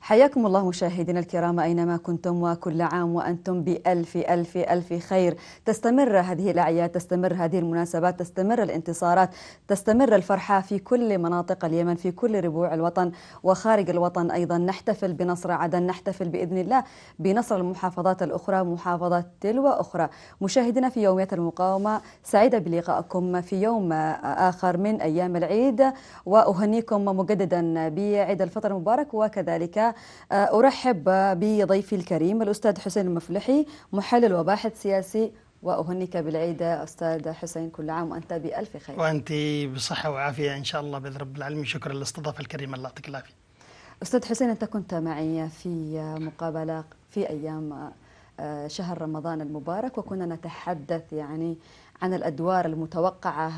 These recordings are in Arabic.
حياكم الله مشاهدينا الكرام أينما كنتم، وكل عام وأنتم بألف ألف ألف خير. تستمر هذه الأعياد، تستمر هذه المناسبات، تستمر الانتصارات، تستمر الفرحة في كل مناطق اليمن، في كل ربوع الوطن وخارج الوطن أيضا. نحتفل بنصر عدن، نحتفل بإذن الله بنصر المحافظات الأخرى، محافظة تلو أخرى. مشاهدينا في يوميات المقاومة، سعيدة بلقائكم في يوم آخر من أيام العيد، وأهنيكم مجددا بعيد الفطر المبارك. وكذلك أرحب بضيفي الكريم الأستاذ حسين المفلحي، محلل وباحث سياسي، وأهنيك بالعيد أستاذ حسين، كل عام وأنت بألف خير. وأنت بصحة وعافية إن شاء الله بإذن رب العالمين. شكرا للاستضافة الكريمة، الله يعطيك العافية. أستاذ حسين، أنت كنت معي في مقابلة في أيام شهر رمضان المبارك، وكنا نتحدث عن الأدوار المتوقعة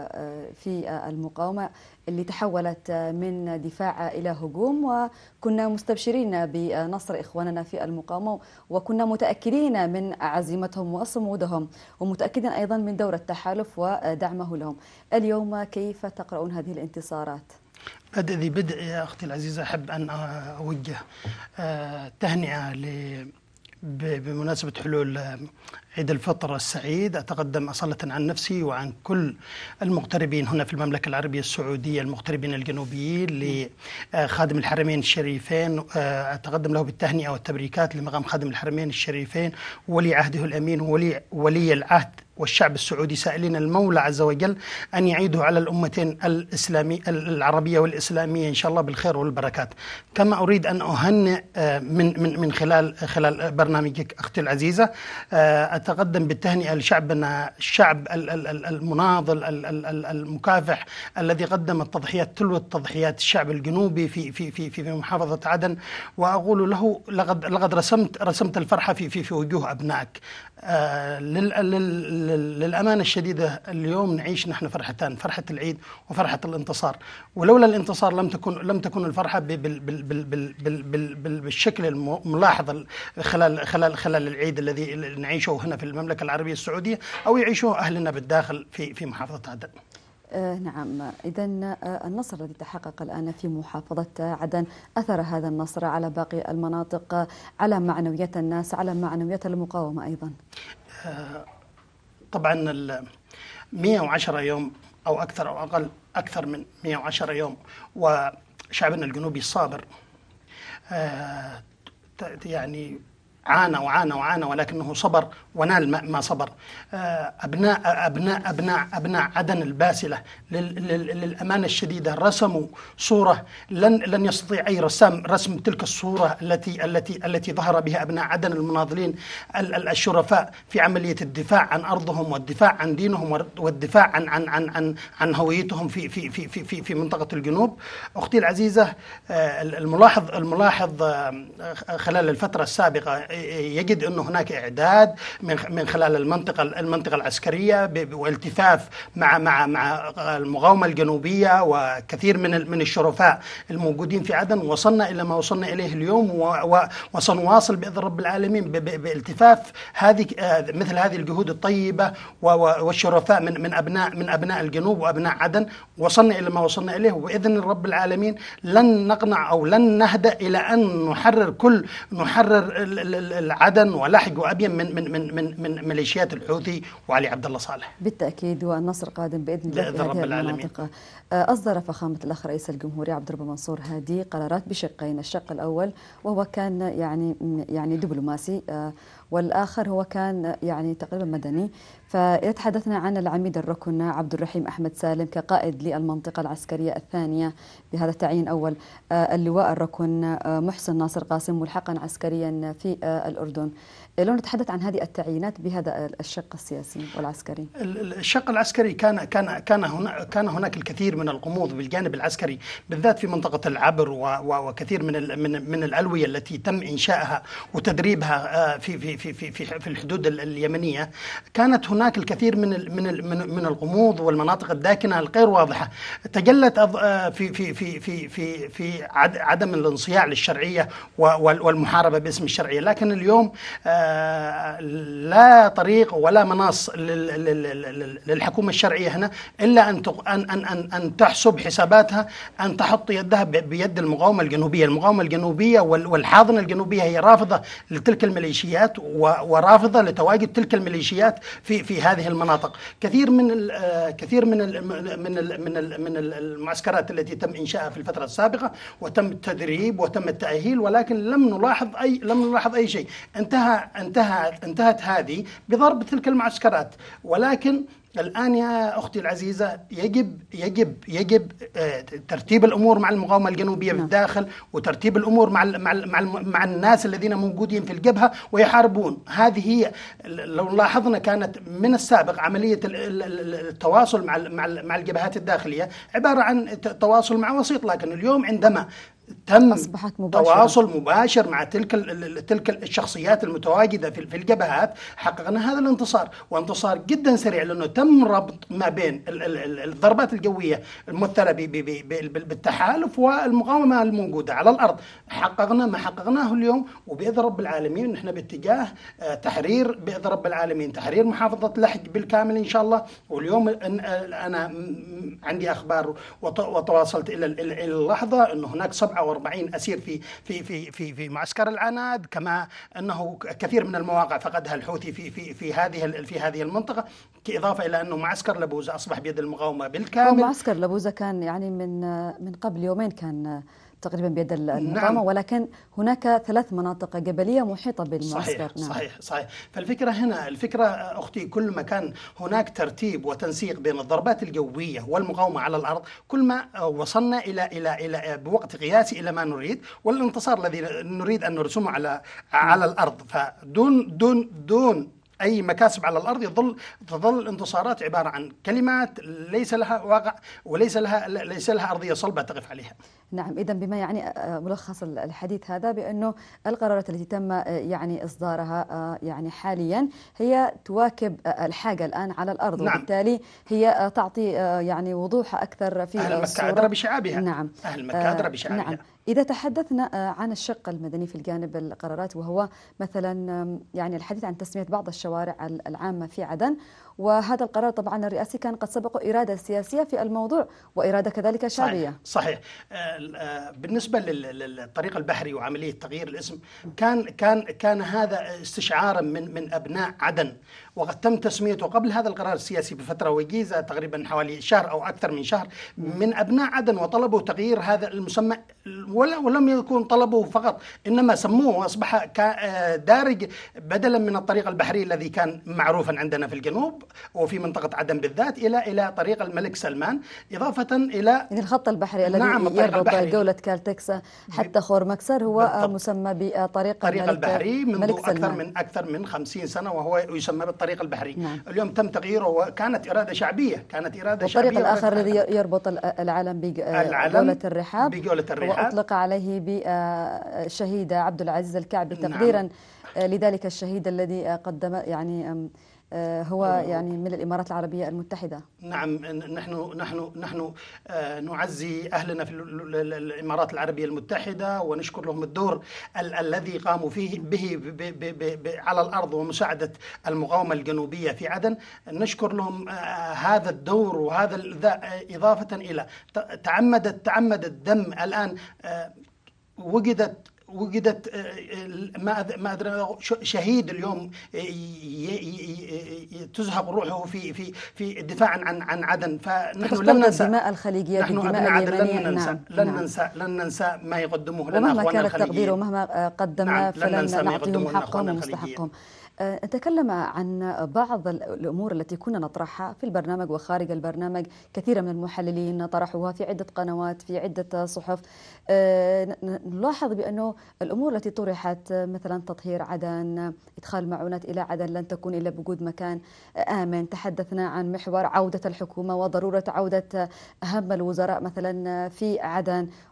في المقاومة اللي تحولت من دفاع إلى هجوم، وكنا مستبشرين بنصر إخواننا في المقاومة، وكنا متأكدين من عزيمتهم وصمودهم، ومتأكدين أيضا من دور التحالف ودعمه لهم. اليوم كيف تقرؤون هذه الانتصارات؟ بدء ذي بدء يا أختي العزيزة، أحب أن أوجه تهنئة بمناسبة حلول عيد الفطر السعيد. أتقدم أصالة عن نفسي وعن كل المغتربين هنا في المملكة العربية السعودية، المغتربين الجنوبيين، لخادم الحرمين الشريفين. أتقدم له بالتهنئة والتبريكات لمقام خادم الحرمين الشريفين ولي عهده الأمين وولي العهد والشعب السعودي، سائلين المولى عز وجل أن يعيده على الأمتين العربية والإسلامية إن شاء الله بالخير والبركات. كما أريد أن أهنئ من خلال برنامجك أختي العزيزة، أتقدم بالتهنئة لشعبنا، الشعب المناضل المكافح الذي قدم التضحيات تلو التضحيات، الشعب الجنوبي في محافظة عدن. وأقول له لقد رسمت الفرحة في وجوه أبنائك. للأمانة الشديدة اليوم نعيش نحن فرحتان، فرحة العيد وفرحة الانتصار. ولولا الانتصار لم تكن الفرحة بالشكل الملاحظ خلال العيد الذي نعيشه هنا في المملكة العربية السعودية، أو يعيشه أهلنا بالداخل في محافظة عدن. نعم، إذن النصر الذي تحقق الآن في محافظة عدن أثر هذا النصر على باقي المناطق، على معنويات الناس، على معنويات المقاومة أيضا؟ طبعا 110 يوم أو أكثر أو أقل، أكثر من 110 يوم، وشعبنا الجنوبي الصابر عانى ولكنه صبر ونال ما صبر. أبناء عدن الباسلة للأمانة الشديدة رسموا صورة لن يستطيع أي رسام رسم تلك الصورة التي ظهر بها أبناء عدن المناضلين الشرفاء في عملية الدفاع عن أرضهم والدفاع عن دينهم والدفاع عن هويتهم في منطقة الجنوب. أختي العزيزة، الملاحظ خلال الفترة السابقة يجد أن هناك إعداد من خلال المنطقة العسكرية والتفاف مع المقاومة الجنوبية وكثير من الشرفاء الموجودين في عدن. وصلنا إلى ما وصلنا إليه اليوم، وسنواصل بإذن رب العالمين بالتفاف مثل هذه الجهود الطيبة والشرفاء من أبناء الجنوب وأبناء عدن. وصلنا إلى ما وصلنا إليه، وبإذن رب العالمين لن نقنع أو لن نهدأ إلى أن نحرر العدن ولحج وأبين من ميليشيات الحوثي وعلي عبد الله صالح. بالتأكيد، والنصر قادم بإذن الله في هذه المناطق. أصدر فخامة الأخ رئيس الجمهورية عبد الرب منصور هادي قرارات بشقين، الشق الأول وهو كان يعني دبلوماسي، والآخر هو كان تقريبا مدني. فيتحدثنا عن العميد الركن عبد الرحيم أحمد سالم كقائد للمنطقة العسكرية الثانية بهذا التعيين الأول، اللواء الركن محسن ناصر قاسم ملحقا عسكريا في الأردن. لو نتحدث عن هذه التعيينات بهذا الشق السياسي والعسكري. الشق العسكري كان هناك الكثير من الغموض بالجانب العسكري، بالذات في منطقة العبر، وكثير من الألوية التي تم إنشائها وتدريبها في الحدود اليمنية، كانت هناك الكثير من الغموض والمناطق الداكنة الغير واضحة، تجلت في عدم الانصياع للشرعية والمحاربة باسم الشرعية. لكن اليوم لا طريق ولا مناص للحكومة الشرعية هنا إلا أن تحسب حساباتها، أن تحط يدها بيد المقاومة الجنوبية. المقاومة الجنوبية والحاضنة الجنوبية هي رافضة لتلك الميليشيات ورافضة لتواجد تلك الميليشيات في هذه المناطق. كثير من المعسكرات التي تم إنشائها في الفترة السابقة وتم التدريب وتم التأهيل، ولكن لم نلاحظ أي شيء. انتهت هذه بضرب تلك المعسكرات. ولكن الآن يا أختي العزيزة يجب ترتيب الأمور مع المقاومة الجنوبية بالداخل، وترتيب الأمور مع الناس الذين موجودين في الجبهة ويحاربون. هذه هي، لو لاحظنا كانت من السابق عملية التواصل مع الجبهات الداخلية عبارة عن تواصل مع وسيط، لكن اليوم عندما تم تواصل مباشر مع تلك الشخصيات المتواجدة في الجبهات، حققنا هذا الانتصار، وانتصار جدا سريع، لأنه تم ربط ما بين الضربات الجوية الممثلة بالتحالف والمقاومة الموجودة على الأرض. حققنا ما حققناه اليوم، وبإذن رب العالمين نحن باتجاه تحرير، بإذن رب العالمين تحرير محافظة لحج بالكامل إن شاء الله. واليوم أنا عندي أخبار وتواصلت إلى اللحظة أنه هناك 47 أسير في معسكر العناد، كما أنه كثير من المواقع فقدها الحوثي في هذه المنطقة، إضافة إلى أنه معسكر لبوزة أصبح بيد المقاومة بالكامل. معسكر لبوزة كان يعني من قبل يومين كان تقريبا بيد المقاومة. نعم. ولكن هناك 3 مناطق جبلية محيطة بالمعسكر. صحيح. فالفكرة هنا، أختي، كل ما كان هناك ترتيب وتنسيق بين الضربات الجوية والمقاومة على الأرض، كل ما وصلنا إلى بوقت قياسي إلى ما نريد، والانتصار الذي نريد أن نرسمه على الأرض. فدون دون أي مكاسب على الأرض تظل الانتصارات عبارة عن كلمات ليس لها واقع وليس لها أرضية صلبة تقف عليها. نعم، إذن بما يعني ملخص الحديث هذا بأنه القرارات التي تم يعني إصدارها يعني حاليا هي تواكب الحاجة الآن على الأرض. نعم. وبالتالي هي تعطي يعني وضوح أكثر في أهل مكة أدرى بشعابها. نعم. أهل مكة أدرى بشعابها. نعم. إذا تحدثنا عن الشق المدني في الجانب القرارات، وهو مثلا يعني الحديث عن تسمية بعض الشوارع العامة في عدن، وهذا القرار طبعا الرئاسي كان قد سبقه إرادة سياسية في الموضوع وإرادة كذلك شعبية. صحيح. بالنسبة للطريق البحري وعملية تغيير الاسم، كان هذا استشعارا من أبناء عدن، وقد تم تسميته قبل هذا القرار السياسي بفترة وجيزة تقريبا حوالي شهر أو أكثر من شهر من أبناء عدن، وطلبوا تغيير هذا المسمى، ولم يكن طلبه فقط، إنما سموه وأصبح دارج بدلا من الطريق البحري الذي كان معروفا عندنا في الجنوب وفي منطقة عدن بالذات إلى طريق الملك سلمان، إضافة إلى يعني الخط البحري الذي يربط جولة كالتكسا حتى خور مكسر، هو بالضبط مسمى بطريق البحري منذ أكثر من 50 سنة، وهو يسمى بالطريق البحري. نعم. اليوم تم تغييره، وكانت إرادة شعبية. والطريق الآخر الذي يربط العالم بجولة الرحاب وأطلق عليه بالشهيد عبد العزيز الكعبي تقديرا لذلك الشهيد الذي قدم يعني هو يعني من الإمارات العربية المتحدة. نعم، نحن نعزي أهلنا في الإمارات العربية المتحدة، ونشكر لهم الدور الذي قاموا به على الأرض ومساعدة المقاومة الجنوبية في عدن. نشكر لهم هذا الدور وهذا إضافة إلى تعمد الدم. الآن وجدت ما أدري شهيد اليوم تزهق روحه في الدفاع عن عدن. فنحن لن ننسى الدماء الخليجية، الدماء اليمنية. لن ننسى ما يقدموه لنا ومهما كان التقدير ومهما قدمنا فلن نعطيهم حقهم ومستحقهم. نتكلم عن بعض الأمور التي كنا نطرحها في البرنامج وخارج البرنامج. كثير من المحللين طرحوها في عدة قنوات في عدة صحف. نلاحظ بأنه الأمور التي طرحت مثلا تطهير عدن، إدخال معونات إلى عدن، لن تكون إلا بوجود مكان آمن. تحدثنا عن محور عودة الحكومة وضرورة عودة أهم الوزراء مثلا في عدن،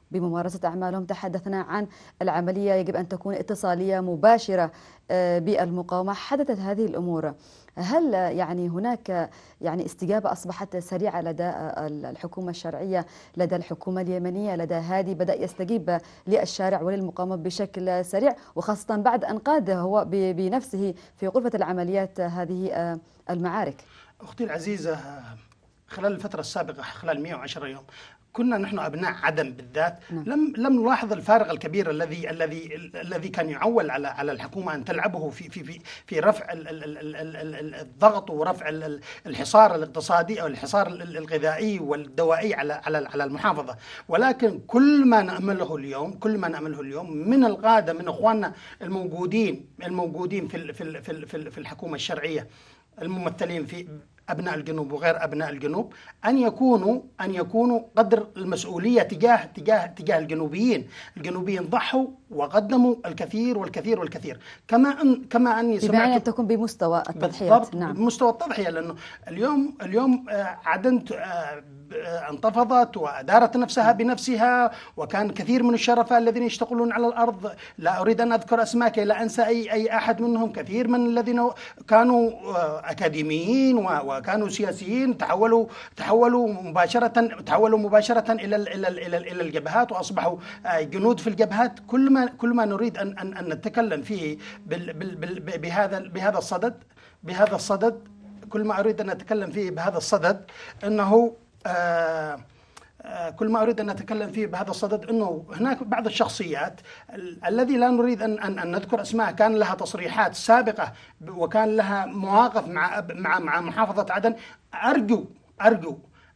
بممارسة أعمالهم. تحدثنا عن العملية يجب أن تكون اتصالية مباشرة بالمقاومة. حدثت هذه الأمور، هل يعني هناك يعني استجابة أصبحت سريعة لدى الحكومة الشرعية، لدى الحكومة اليمنية، لدى هادي بدأ يستجيب للشارع وللمقاومة بشكل سريع، وخاصة بعد أن قاد هو بنفسه في غرفة العمليات هذه المعارك؟ أختي العزيزة، خلال الفترة السابقة، خلال 110 يوم، كنا نحن أبناء عدن بالذات لم نلاحظ الفارق الكبير الذي كان يعول على الحكومة أن تلعبه في رفع الضغط ورفع الحصار الاقتصادي أو الحصار الغذائي والدوائي على المحافظة. ولكن كل ما نأمله اليوم من القادة، من إخواننا الموجودين في الحكومة الشرعية، الممثلين في أبناء الجنوب وغير أبناء الجنوب، أن يكونوا قدر المسؤولية تجاه الجنوبيين ضحوا وقدموا الكثير والكثير والكثير، كما أني سمعت بمعنى أن تكون بمستوى التضحيات. نعم، بمستوى التضحية، لأنه اليوم عدن انتفضت وأدارت نفسها بنفسها، وكان كثير من الشرفاء الذين يشتغلون على الأرض، لا أريد أن أذكر أسماء كي لا أنسى أي أحد منهم، كثير من الذين كانوا أكاديميين وكانوا سياسيين تحولوا مباشرة إلى الجبهات، وأصبحوا جنود في الجبهات. كل ما نريد أن نتكلم فيه بهذا الصدد، كل ما أريد أن أتكلم فيه بهذا الصدد أنه أنه هناك بعض الشخصيات الذي لا نريد أن نذكر أسماء كان لها تصريحات سابقة وكان لها مواقف مع محافظة عدن. أرجو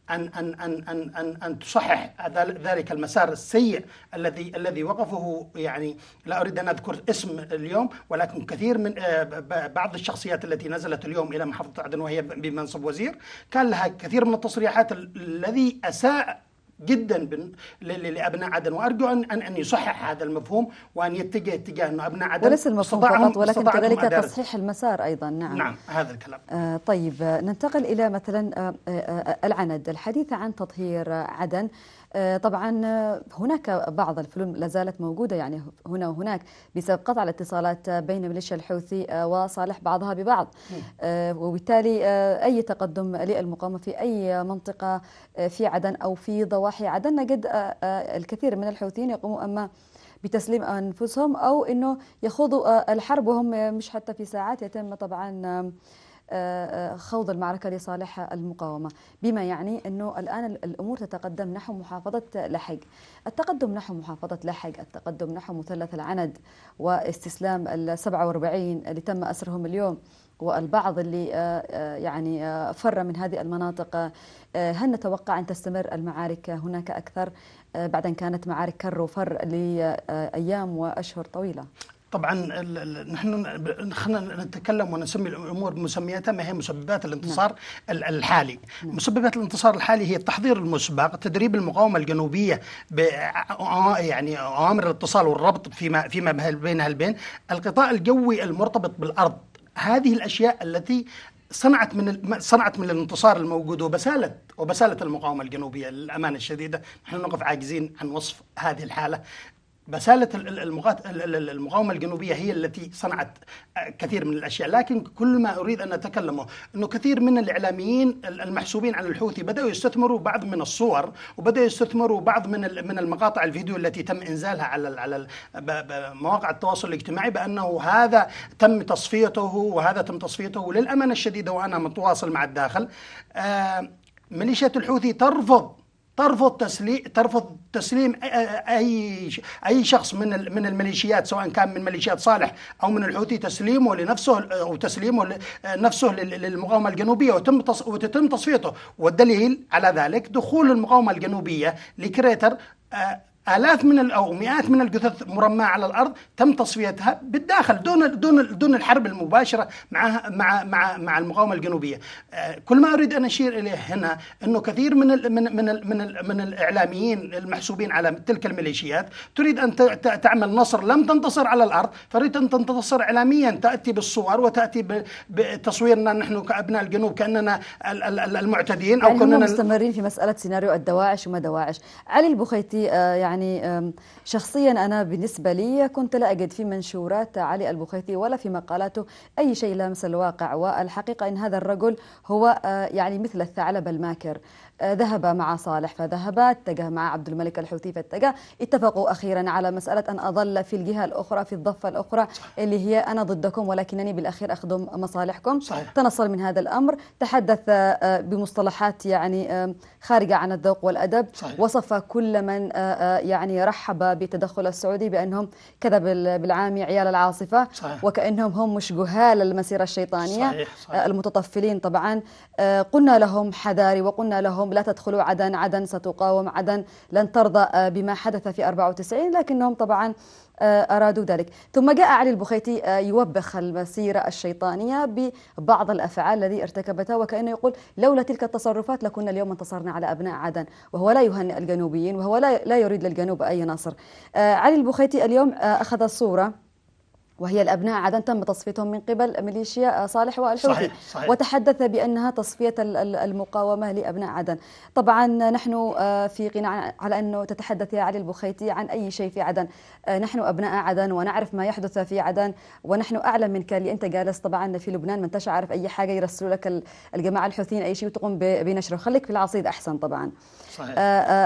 أن تصحح ذلك المسار السيء الذي وقفه. يعني لا أريد أن أذكر اسم اليوم، ولكن كثير من بعض الشخصيات التي نزلت اليوم إلى محافظة عدن وهي بمنصب وزير كان لها كثير من التصريحات الذي أساء جدا لأبناء عدن، وأرجو أن يصحح هذا المفهوم وأن يتجه اتجاه أن أبناء عدن وليس المفهوم فقط ولكن كذلك تصحيح المسار أيضا. نعم هذا الكلام. طيب ننتقل إلى مثلا العند، الحديث عن تطهير عدن. طبعا هناك بعض الفلول لا زالت موجودة يعني هنا وهناك بسبب قطع الاتصالات بين ميليشيا الحوثي وصالح بعضها ببعض، وبالتالي أي تقدم للمقاومة في أي منطقة في عدن أو في ضواحي عدن نجد الكثير من الحوثيين يقوموا أما بتسليم أنفسهم أو أنه يخوضوا الحرب، وهم مش حتى في ساعات يتم طبعا خوض المعركة لصالح المقاومة، بما يعني أنه الآن الأمور تتقدم نحو محافظة لحج. التقدم نحو محافظة لحج، التقدم نحو مثلث العند واستسلام 47 اللي تم أسرهم اليوم والبعض اللي يعني فر من هذه المناطق، هل نتوقع أن تستمر المعارك هناك أكثر بعد أن كانت معارك كر وفر لأيام وأشهر طويلة؟ طبعا نحن خلينا نتكلم ونسمي الامور بمسمياتها، ما هي مسببات الانتصار الحالي. مسببات الانتصار الحالي هي التحضير المسبق، تدريب المقاومه الجنوبيه يعني اوامر الاتصال والربط فيما بينها البين، القطاع الجوي المرتبط بالارض. هذه الاشياء التي صنعت من الانتصار الموجود وبسالة المقاومه الجنوبيه. للامانه الشديده نحن نقف عاجزين عن وصف هذه الحاله. بسالة المقاومة الجنوبية هي التي صنعت كثير من الأشياء. لكن كل ما أريد أن أتكلمه أنه كثير من الإعلاميين المحسوبين على الحوثي بدأوا يستثمروا بعض من الصور وبدأوا يستثمروا بعض من المقاطع الفيديو التي تم إنزالها على مواقع التواصل الاجتماعي بأنه هذا تم تصفيته للأمانة الشديدة، وأنا متواصل مع الداخل. ميليشيا الحوثي ترفض تسليم اي شخص من الميليشيات، سواء كان من ميليشيات صالح او من الحوثي، تسليمه لنفسه للمقاومه الجنوبيه وتتم تصفيته. والدليل على ذلك دخول المقاومه الجنوبيه لكريتر آلاف أو مئات من الجثث مرماة على الأرض تم تصفيتها بالداخل دون الحرب المباشرة مع المقاومة الجنوبية. كل ما أريد أن أشير إليه هنا أنه كثير من الإعلاميين المحسوبين على تلك الميليشيات تريد أن تعمل نصر لم تنتصر على الأرض، تريد أن تنتصر إعلاميا، تأتي بالصور وتأتي بتصويرنا نحن كأبناء الجنوب كأننا المعتدين أو كأننا مستمرين في مسألة سيناريو الدواعش وما دواعش. علي البخيتي يعني يعني شخصيا أنا بالنسبة لي كنت لا أجد في منشورات علي البخيتي ولا في مقالاته أي شيء لامس الواقع، والحقيقة أن هذا الرجل هو يعني مثل الثعلب الماكر. ذهب مع صالح فذهب، اتجه مع عبد الملك الحوثي فاتجه، اتفقوا أخيرا على مسألة أن أظل في الجهة الأخرى، في الضفة الأخرى اللي هي أنا ضدكم ولكنني بالأخير أخدم مصالحكم. صحيح. تنصل من هذا الأمر، تحدث بمصطلحات يعني خارجة عن الذوق والأدب. صحيح. وصف كل من يعني رحب بالتدخل السعودي بأنهم كذا بالعامي عيال العاصفة. صحيح. وكأنهم هم مش جهال المسيرة الشيطانية. صحيح. صحيح. المتطفلين طبعا. قلنا لهم حذاري وقلنا لهم لا تدخلوا عدن، عدن ستقاوم، عدن لن ترضى بما حدث في 94، لكنهم طبعا أرادوا ذلك. ثم جاء علي البخيتي يوبخ المسيرة الشيطانية ببعض الأفعال التي ارتكبتها، وكأنه يقول لولا تلك التصرفات لكنا اليوم انتصرنا على أبناء عدن، وهو لا يهنئ الجنوبيين وهو لا يريد للجنوب أي نصر. علي البخيتي اليوم أخذ الصورة وهي الأبناء عدن تم تصفيتهم من قبل ميليشيا صالح والحوثي. صحيح. صحيح. وتحدث بأنها تصفية المقاومة لأبناء عدن. طبعا نحن في قناع على أنه تتحدث يا علي البخيتي عن أي شيء في عدن. نحن أبناء عدن ونعرف ما يحدث في عدن، ونحن أعلم منك اللي أنت جالس طبعا في لبنان، ما أنتش عارف أي حاجة، يرسلوا لك الجماعة الحوثيين أي شيء وتقوم بنشره. خليك في العصيد أحسن طبعا. صحيح.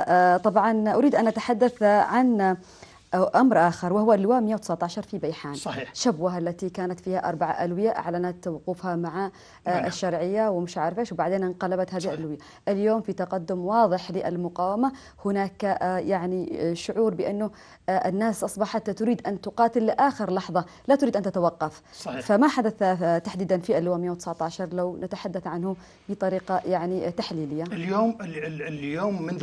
طبعا أريد أن أتحدث عن أمر آخر، وهو اللواء 119 في بيحان. صحيح. شبوة التي كانت فيها 4 ألوية أعلنت وقوفها مع الشرعية ومش عارفة إيش، وبعدين انقلبت هذه الألوية. اليوم في تقدم واضح للمقاومة، هناك يعني شعور بأنه الناس أصبحت تريد أن تقاتل لآخر لحظة، لا تريد أن تتوقف. صحيح. فما حدث تحديدا في اللواء 119 لو نتحدث عنه بطريقة يعني تحليلية؟ اليوم منذ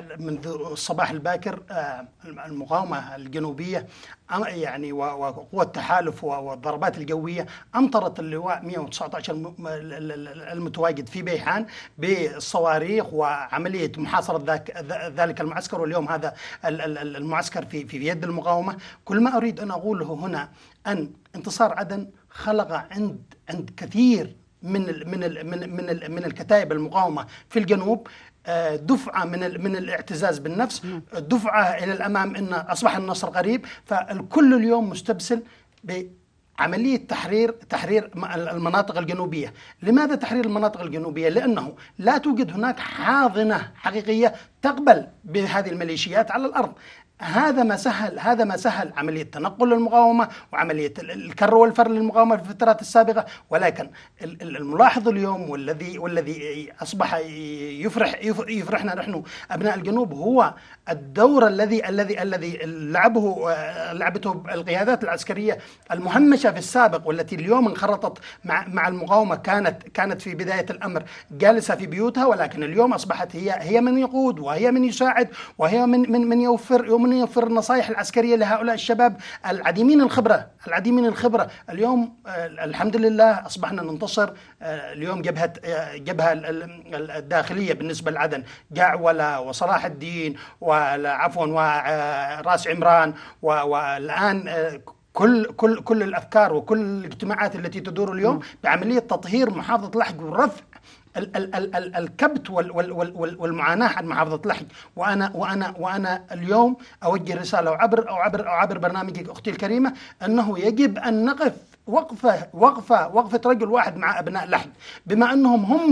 الصباح الباكر المقاومة الجنوبية يعني وقوى التحالف والضربات الجوية أمطرت اللواء 119 المتواجد في بيحان بالصواريخ وعملية محاصرة ذلك المعسكر. واليوم هذا المعسكر في يد المقاومة. كل ما أريد أن أقوله هنا أن انتصار عدن خلق عند كثير من الكتائب المقاومة في الجنوب دفعة من الاعتزاز بالنفس، دفعة إلى الأمام إن أصبح النصر قريب. فالكل اليوم مستبسل بعملية تحرير المناطق الجنوبية. لماذا تحرير المناطق الجنوبية؟ لأنه لا توجد هناك حاضنة حقيقية تقبل بهذه الميليشيات على الأرض. هذا ما سهل عملية تنقل المقاومة وعملية الكر والفر للمقاومة في الفترات السابقة. ولكن الملاحظ اليوم والذي أصبح يفرحنا نحن أبناء الجنوب هو الدور الذي لعبته القيادات العسكرية المهمشة في السابق، والتي اليوم انخرطت مع المقاومة. كانت في بداية الأمر جالسة في بيوتها، ولكن اليوم أصبحت هي من يقود وهي من يساعد وهي من يوفر النصائح العسكرية لهؤلاء الشباب العديمين الخبرة. اليوم الحمد لله أصبحنا ننتصر. اليوم جبهة الداخلية بالنسبة لعدن، جعولة وصلاح الدين وراس عمران، والآن كل الأفكار وكل الاجتماعات التي تدور اليوم بعملية تطهير محافظة لحج ورفع الكبت والمعاناة عن محافظة لحج. وأنا اليوم أوجه رسالة عبر برنامجك أختي الكريمة أنه يجب أن نقف وقفة رجل واحد مع أبناء لحج، بما أنهم هم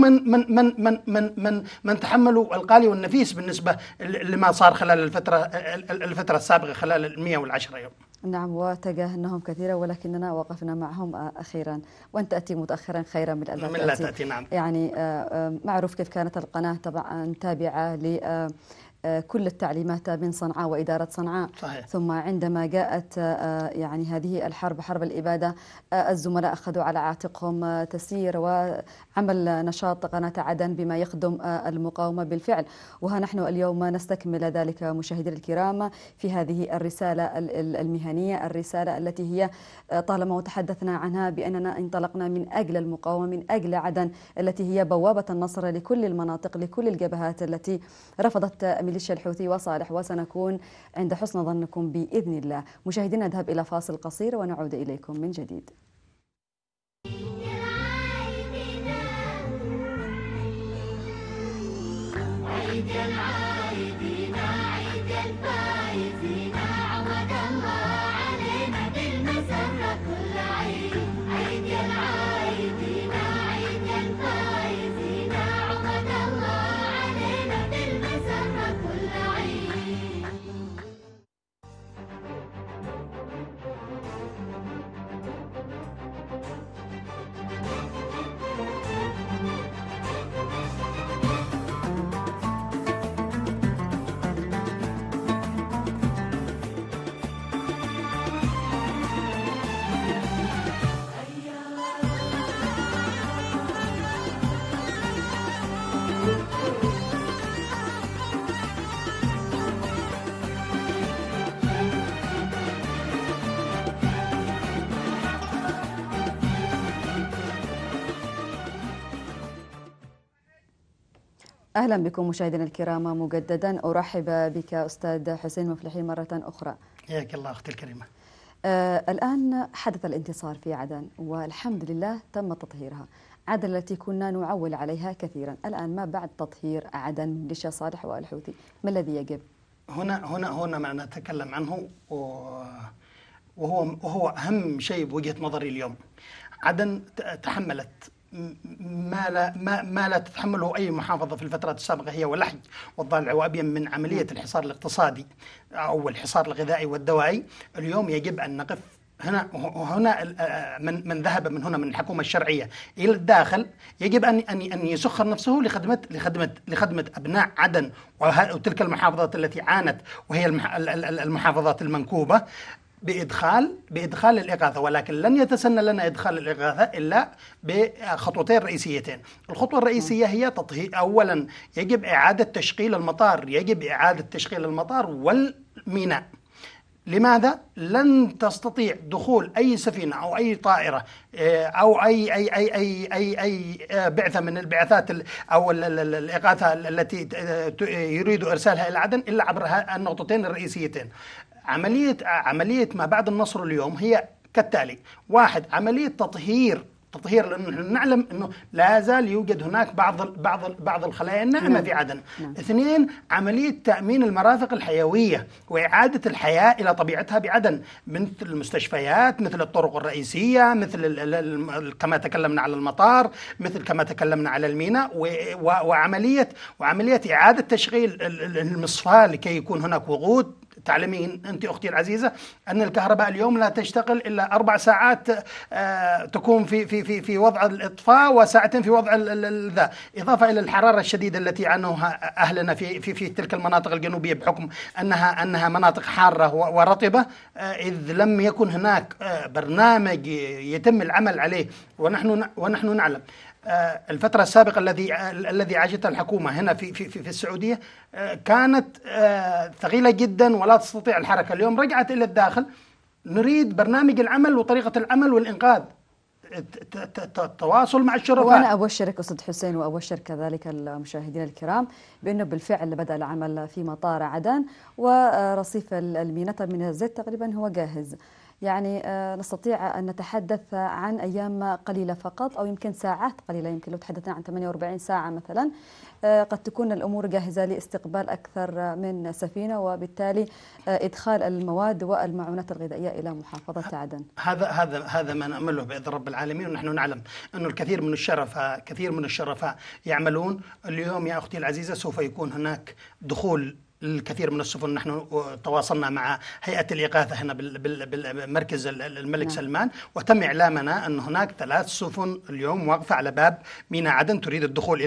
من تحملوا القالي والنفيس بالنسبة لما صار خلال الفترة السابقة خلال 110 يوم. نعم، وتجاهلناهم كثيرا ولكننا وقفنا معهم أخيرا، وأن تأتي متأخرا خيرا من أن لا تأتي. نعم. يعني معروف كيف كانت القناة طبعا تابعة كل التعليمات من صنعاء وإدارة صنعاء. صحيح. ثم عندما جاءت يعني هذه الحرب، حرب الإبادة، الزملاء أخذوا على عاتقهم تسيير وعمل نشاط قناة عدن بما يخدم المقاومة بالفعل. وها نحن اليوم نستكمل ذلك مشاهدينا الكرام في هذه الرسالة المهنية، الرسالة التي هي طالما وتحدثنا عنها بأننا انطلقنا من أجل المقاومة، من أجل عدن التي هي بوابة النصر لكل المناطق، لكل الجبهات التي رفضت ميليشيا الحوثي وصالح، وسنكون عند حسن ظنكم بإذن الله. مشاهدينا نذهب إلى فاصل قصير ونعود إليكم من جديد. عيد العايدين عيد البايدين فايزين عوض الله علينا بالمسرة كل عيد. عيد يا العايدين عيد يا الفايزين عوض الله علينا بالمسرة كل عيد. أهلا بكم مشاهدينا الكرام مجددا. أرحب بك أستاذ حسين مفلحي مرة أخرى. حياك الله أختي الكريمة. الآن حدث الانتصار في عدن والحمد لله تم تطهيرها. عدن التي كنا نعول عليها كثيرا، الآن ما بعد تطهير عدن من ميليشيا صالح والحوثي، ما الذي يجب؟ هنا ما نتكلم عنه وهو أهم شيء بوجهة نظري اليوم. عدن تحملت ما لا تتحمله أي محافظة في الفترات السابقة، هي واللحج والضالع وأبين من عملية الحصار الاقتصادي أو الحصار الغذائي والدوائي. اليوم يجب أن نقف هنا من ذهب من هنا من الحكومة الشرعية إلى الداخل يجب أن يسخر نفسه لخدمة أبناء عدن وتلك المحافظات التي عانت، وهي المحافظات المنكوبة، بإدخال الإغاثة. ولكن لن يتسنى لنا إدخال الإغاثة إلا بخطوتين رئيسيتين. الخطوة الرئيسية هي أولا يجب إعادة تشغيل المطار والميناء. لماذا؟ لن تستطيع دخول أي سفينة أو أي طائرة أو أي بعثة من البعثات أو الإغاثة التي يريد إرسالها إلى عدن إلا عبر النقطتين الرئيسيتين. عملية ما بعد النصر اليوم هي كالتالي: واحد، عملية تطهير، لأنه نعلم أنه لا زال يوجد هناك بعض الخلايا الناعمة في عدن. اثنين، عملية تأمين المرافق الحيوية وإعادة الحياة إلى طبيعتها بعدن، مثل المستشفيات، مثل الطرق الرئيسية، مثل كما تكلمنا على المطار، مثل كما تكلمنا على الميناء، وعملية إعادة تشغيل المصفاة لكي يكون هناك وقود. تعلمين أنت أختي العزيزة أن الكهرباء اليوم لا تشتغل إلا 4 ساعات تكون في وضع الإطفاء وساعتين في وضع ذا، إضافة إلى الحرارة الشديدة التي عانوها أهلنا في تلك المناطق الجنوبية بحكم أنها مناطق حارة ورطبة، إذ لم يكن هناك برنامج يتم العمل عليه. ونحن نعلم الفترة السابقة الذي عاشتها الحكومة هنا في السعودية كانت ثقيلة جدا ولا تستطيع الحركة. اليوم رجعت إلى الداخل. نريد برنامج العمل وطريقة العمل والإنقاذ، التواصل مع الشرفاء. وأنا أبشرك أستاذ حسين وأبشر كذلك المشاهدين الكرام بأنه بالفعل بدأ العمل في مطار عدن، ورصيف الميناء من الزيت تقريبا هو جاهز. يعني نستطيع أن نتحدث عن أيام قليلة فقط أو يمكن ساعات قليلة. يمكن لو تحدثنا عن 48 ساعة مثلا قد تكون الأمور جاهزة لاستقبال أكثر من سفينة، وبالتالي إدخال المواد والمعونات الغذائية إلى محافظة عدن. هذا ما نأمله بإذن رب العالمين. ونحن نعلم أن الكثير من الشرفاء يعملون. اليوم يا أختي العزيزة سوف يكون هناك دخول الكثير من السفن. نحن تواصلنا مع هيئة الإغاثة هنا بالمركز الملك سلمان، وتم إعلامنا أن هناك 3 سفن اليوم واقفة على باب ميناء عدن تريد الدخول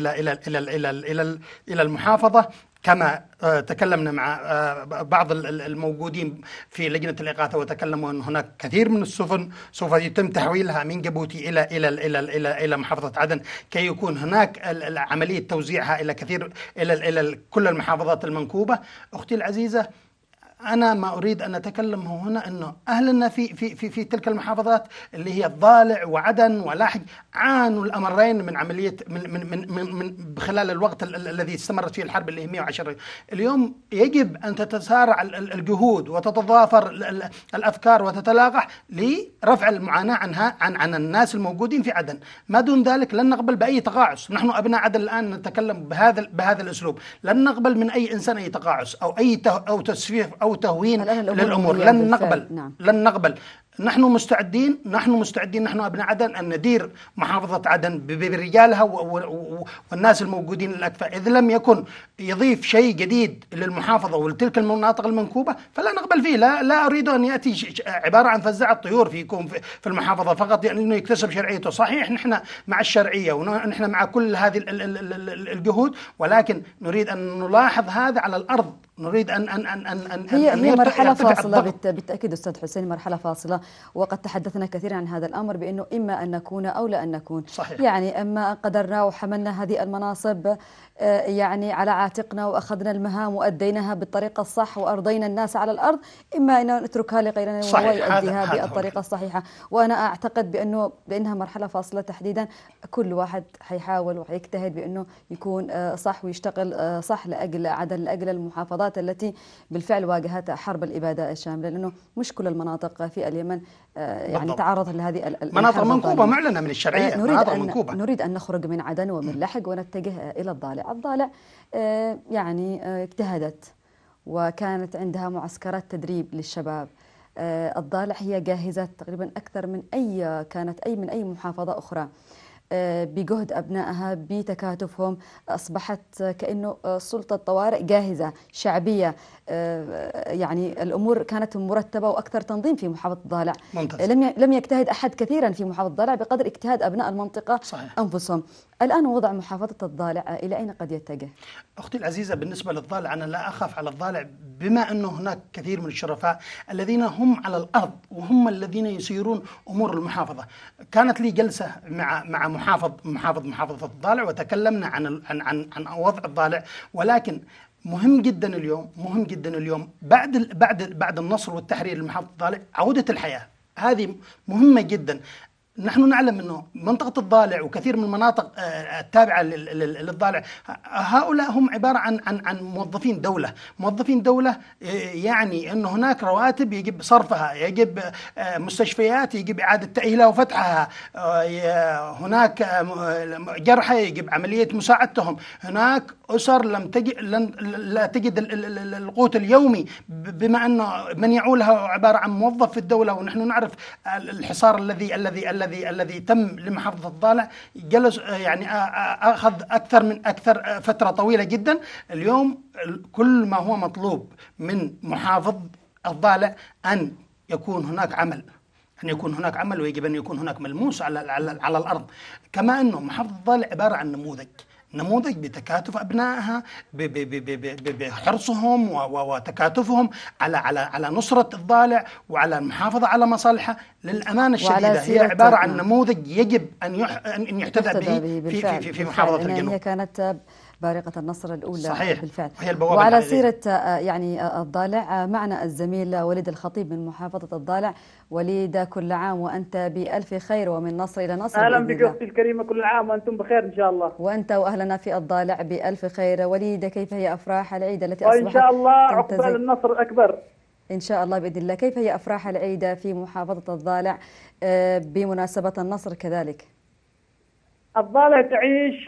إلى المحافظة. كما تكلمنا مع بعض الموجودين في لجنة الإغاثة وتكلموا أن هناك كثير من السفن سوف يتم تحويلها من جيبوتي إلى محافظة عدن، كي يكون هناك عملية توزيعها إلى كل المحافظات المنكوبة. أختي العزيزة، أنا ما أريد أن أتكلم هنا أنه أهلنا في تلك المحافظات اللي هي الضالع وعدن ولحج عانوا الأمرين من عملية من خلال الوقت الذي استمرت فيه الحرب اللي هي 110. اليوم يجب أن تتسارع الجهود وتتضافر الأفكار وتتلاقح لرفع المعاناة عن الناس الموجودين في عدن. ما دون ذلك لن نقبل بأي تقاعس. نحن أبناء عدن الآن نتكلم بهذا الأسلوب. لن نقبل من أي إنسان أي تقاعس أو تسفيف أو أو تهوين الآن الأمور للأمور. مهيئة لن بالفعل. نقبل نعم. لن نقبل. نحن مستعدين نحن أبناء عدن أن ندير محافظة عدن برجالها والناس الموجودين الأكفأ. إذا لم يكن يضيف شيء جديد للمحافظة ولتلك المناطق المنكوبة فلا نقبل فيه. لا أريد أن يأتي عبارة عن فزاع الطيور يكون في المحافظة فقط لأنه يكتسب شرعيته. صحيح نحن مع الشرعية ونحن مع كل هذه الجهود، ولكن نريد أن نلاحظ هذا على الأرض. نريد أن هي مرحلة فاصلة بالتأكيد أستاذ حسين، مرحلة فاصلة، وقد تحدثنا كثيرا عن هذا الأمر بأنه إما أن نكون أو لا أن نكون. صحيح. يعني أما قدرنا وحملنا هذه المناصب يعني على عاتقنا وأخذنا المهام وأديناها بالطريقة الصح وأرضينا الناس على الأرض، إما أن نتركها لغيرنا وهو يؤديها بالطريقة الصحيحة. وأنا أعتقد بأنها مرحلة فاصلة تحديدا. كل واحد حيحاول وحيجتهد بأنه يكون صح ويشتغل صح لأجل عدن، لأجل المحافظات التي بالفعل واجهت حرب الإبادة الشاملة، لأنه مش كل المناطق في اليمن يعني تعرضت لهذه مناطق منكوبة معلنة من الشرعية. نريد أن نخرج من عدن ومن لحج ونتجه إلى الضالع. الضالع يعني اجتهدت وكانت عندها معسكرات تدريب للشباب. الضالع هي جاهزة تقريبا أكثر من أي محافظة أخرى. بجهد أبنائها بتكاتفهم أصبحت كأنه سلطة طوارئ جاهزة شعبية. يعني الأمور كانت مرتبة وأكثر تنظيم في محافظة الضالع. لم يجتهد أحد كثيرا في محافظة الضالع بقدر اجتهاد أبناء المنطقة. صحيح. أنفسهم. الآن وضع محافظة الضالع إلى أين قد يتجه؟ أختي العزيزة، بالنسبة للضالع أنا لا أخاف على الضالع، بما أنه هناك كثير من الشرفاء الذين هم على الأرض وهم الذين يسيرون أمور المحافظة. كانت لي جلسة مع محافظة الضالع وتكلمنا عن وضع الضالع، ولكن مهم جدا اليوم بعد النصر والتحرير لمحافظة الضالع عودة الحياة. هذه مهمة جدا. نحن نعلم أنه منطقة الضالع وكثير من المناطق التابعة للضالع هؤلاء هم عبارة عن موظفين دولة. يعني أنه هناك رواتب يجب صرفها، يجب مستشفيات يجب إعادة تأهيلها وفتحها، هناك جرحى يجب عملية مساعدتهم، هناك أسر لا تجد القوت اليومي، بما أنه من يعولها عبارة عن موظف في الدولة. ونحن نعرف الحصار الذي تم لمحافظة الضالع، جلس يعني أخذ أكثر فترة طويلة جدا. اليوم كل ما هو مطلوب من محافظ الضالع أن يكون هناك عمل ويجب أن يكون هناك ملموس على الأرض. كما أنه محافظة الضالع عبارة عن نموذج بتكاتف أبنائها، بحرصهم وتكاتفهم على نصرة الضالع وعلى المحافظة على مصالحها. للأمانة الشديدة هي عبارة عن نموذج يجب أن يحتذى به في محافظة الجنوب. هي كانت بارقة النصر الأولى. صحيح. بالفعل. وعلى سيرة يعني الضالع معنا الزميل وليد الخطيب من محافظة الضالع. وليد، كل عام وأنت بألف خير ومن نصر إلى نصر. أهلا بك أختي الكريمة، كل عام وأنتم بخير إن شاء الله. وأنت وأهلنا في الضالع بألف خير. وليد، كيف هي أفراح العيد التي أصبحت وإن شاء الله عقبال النصر الأكبر إن شاء الله بإذن الله. كيف هي أفراح العيد في محافظة الضالع بمناسبة النصر كذلك؟ الضالع تعيش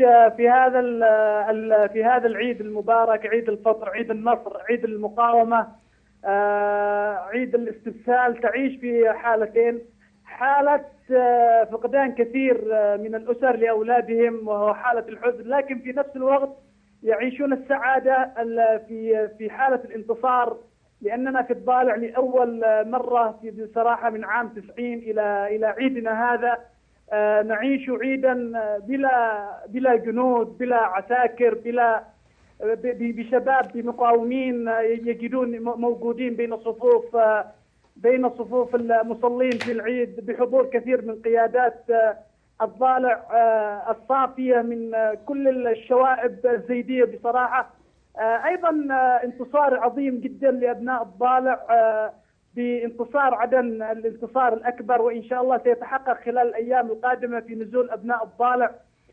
في هذا العيد المبارك، عيد الفطر، عيد النصر، عيد المقاومة، عيد الاستبسال. تعيش في حالتين: حالة فقدان كثير من الأسر لأولادهم وهو حالة الحزن، لكن في نفس الوقت يعيشون السعادة في حالة الانتصار، لأننا في الضالع لأول مرة بصراحة من عام 90 إلى عيدنا هذا نعيش عيدا بلا جنود، بلا عساكر، بشباب، بمقاومين يجدون موجودين بين صفوف المصلين في العيد، بحضور كثير من قيادات الضالع الصافية من كل الشوائب الزيدية بصراحة. أيضا انتصار عظيم جدا لأبناء الضالع بانتصار عدن، الانتصار الأكبر، وإن شاء الله سيتحقق خلال الأيام القادمة في نزول أبناء الضالع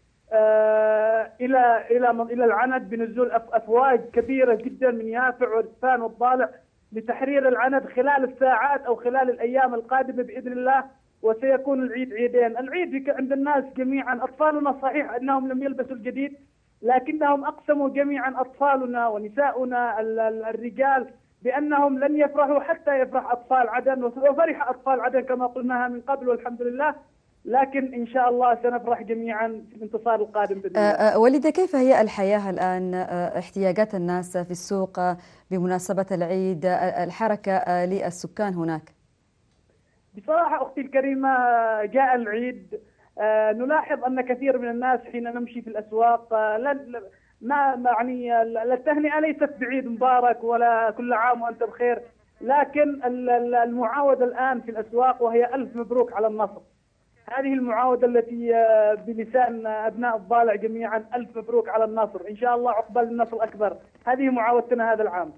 إلى العند، بنزول أفواج كبيرة جدا من يافع ورسفان والضالع لتحرير العند خلال الساعات أو خلال الأيام القادمة بإذن الله. وسيكون العيد عيدين. العيد عند الناس جميعا، أطفالنا صحيح أنهم لم يلبسوا الجديد، لكنهم أقسموا جميعا، أطفالنا ونساؤنا الرجال بأنهم لن يفرحوا حتى يفرح أطفال عدن، وفرح أطفال عدن كما قلناها من قبل والحمد لله، لكن إن شاء الله سنفرح جميعا في الانتصار القادم بإذن الله. وليدة، كيف هي الحياة الآن؟ احتياجات الناس في السوق بمناسبة العيد، الحركة للسكان هناك؟ بصراحة أختي الكريمة، جاء العيد، نلاحظ أن كثير من الناس حين نمشي في الأسواق ما يعني التهنئة ليست بعيد مبارك ولا كل عام وأنت بخير، لكن المعاودة الآن في الأسواق وهي ألف مبروك على النصر. هذه المعاودة التي بلسان أبناء الضالع جميعا، ألف مبروك على النصر، إن شاء الله عقبال النصر الأكبر. هذه معاودتنا هذا العام.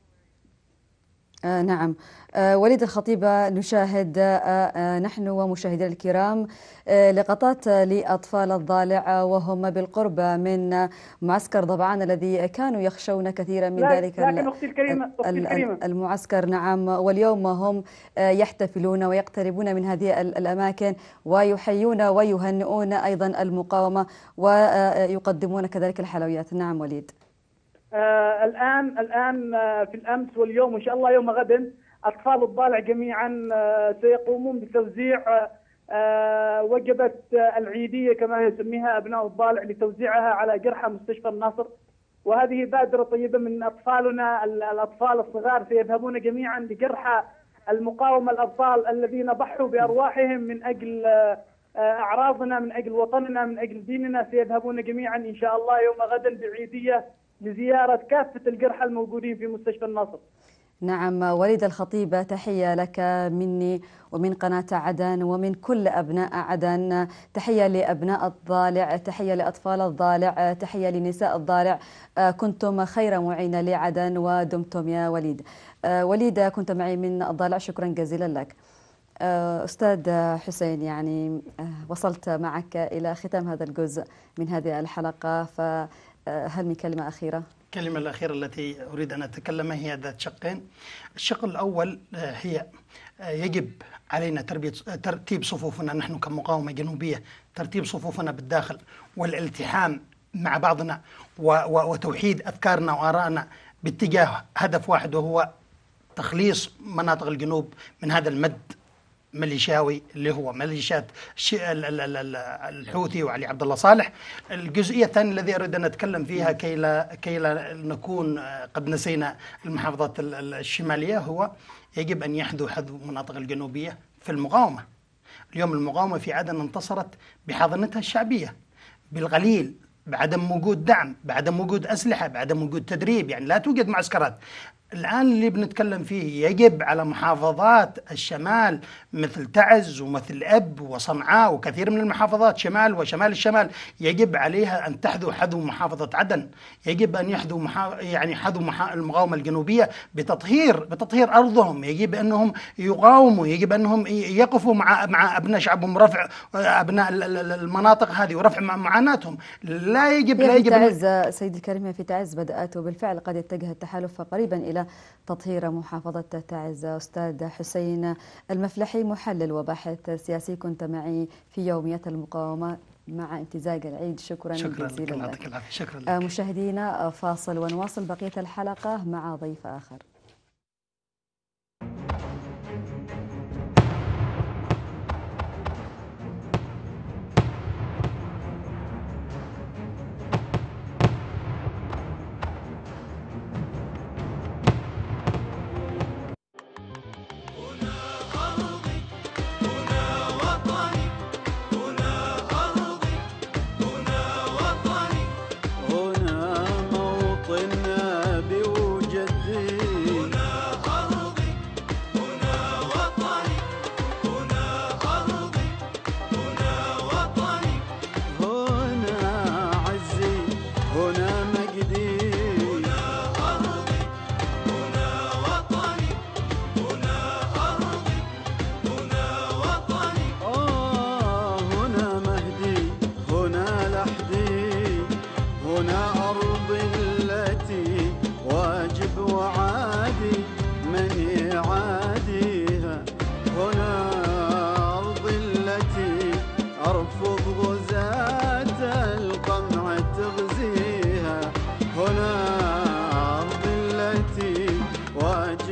نعم. وليد الخطيبة، نشاهد نحن ومشاهدينا الكرام لقطات لأطفال الضالع وهم بالقرب من معسكر ضبعان الذي كانوا يخشون كثيرا من ذلك لكن أختي الكريمة المعسكر. نعم، واليوم هم يحتفلون ويقتربون من هذه الأماكن ويحيون ويهنئون أيضا المقاومة ويقدمون كذلك الحلويات. نعم وليد. الآن في الأمس واليوم وإن شاء الله يوم غد أطفال الضالع جميعا سيقومون بتوزيع وجبة العيدية كما يسميها أبناء الضالع لتوزيعها على جرحى مستشفى النصر، وهذه بادرة طيبة من أطفالنا. الأطفال الصغار سيذهبون جميعا لجرحى المقاومة، الأبطال الذين ضحوا بأرواحهم من أجل أعراضنا، من أجل وطننا، من أجل ديننا، سيذهبون جميعا إن شاء الله يوم غد بعيدية لزيارة كافة الجرحى الموجودين في مستشفى النصر. نعم وليد الخطيبة، تحية لك مني ومن قناة عدن ومن كل أبناء عدن، تحية لأبناء الضالع، تحية لأطفال الضالع، تحية لنساء الضالع. كنتم خير معين لعدن ودمتم يا وليد. وليد، كنت معي من الضالع، شكرا جزيلا لك. أستاذ حسين، يعني وصلت معك إلى ختام هذا الجزء من هذه الحلقة، فهل من كلمة أخيرة؟ الكلمة الأخيرة التي أريد أن أتكلم هي ذات شقين. الشق الأول هي يجب علينا ترتيب صفوفنا نحن كمقاومة جنوبية، ترتيب صفوفنا بالداخل والالتحام مع بعضنا وتوحيد أفكارنا وآرائنا باتجاه هدف واحد، وهو تخليص مناطق الجنوب من هذا المد ميليشياوي اللي هو ميليشيات الحوثي وعلي عبد الله صالح. الجزئية الثانية الذي أريد أن أتكلم فيها كي لا نكون قد نسينا المحافظات الشمالية، هو يجب أن يحذو حذو المناطق الجنوبية في المقاومة. اليوم المقاومة في عدن انتصرت بحاضنتها الشعبية بالقليل، بعدم وجود دعم، بعدم وجود أسلحة، بعدم وجود تدريب، يعني لا توجد معسكرات. الآن اللي بنتكلم فيه يجب على محافظات الشمال مثل تعز ومثل أب وصنعاء وكثير من المحافظات شمال وشمال الشمال، يجب عليها أن تحذو حذو محافظة عدن، يجب أن يحذو حذو المقاومة الجنوبية بتطهير أرضهم، يجب أنهم يقاوموا، يجب أنهم يقفوا مع أبناء شعبهم، رفع أبناء المناطق هذه ورفع معاناتهم. لا يجب تعز سيدي الكريم، في تعز بدأت وبالفعل قد يتجه التحالف قريبا إلى تطهير محافظة تعز. أستاذ حسين المفلحي، محلل وباحث سياسي، كنت معي في يوميات المقاومة مع امتزاج العيد. شكرا جزيلا لك. شكرا لك. مشاهدينا، فاصل ونواصل بقية الحلقة مع ضيف آخر. هنا أرض التي واجب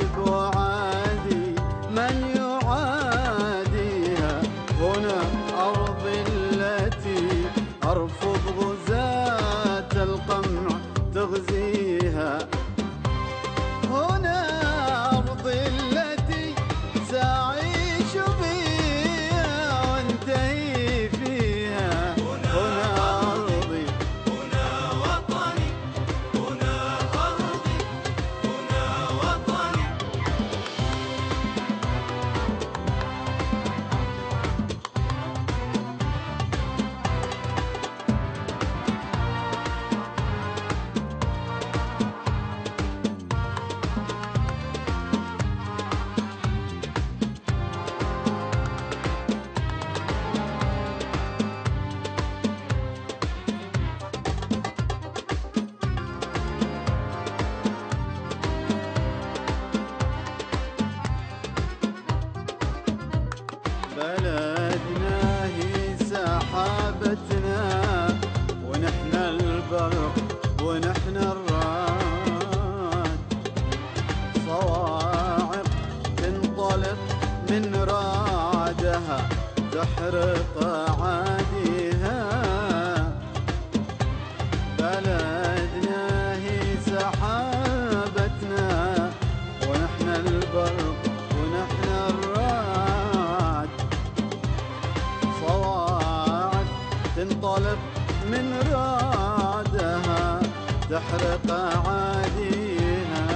من رعدها تحرق عاديها. بلدنا هي سحابتنا ونحن البرق ونحن الرعد. صواعق تنطلق من رعدها تحرق عاديها.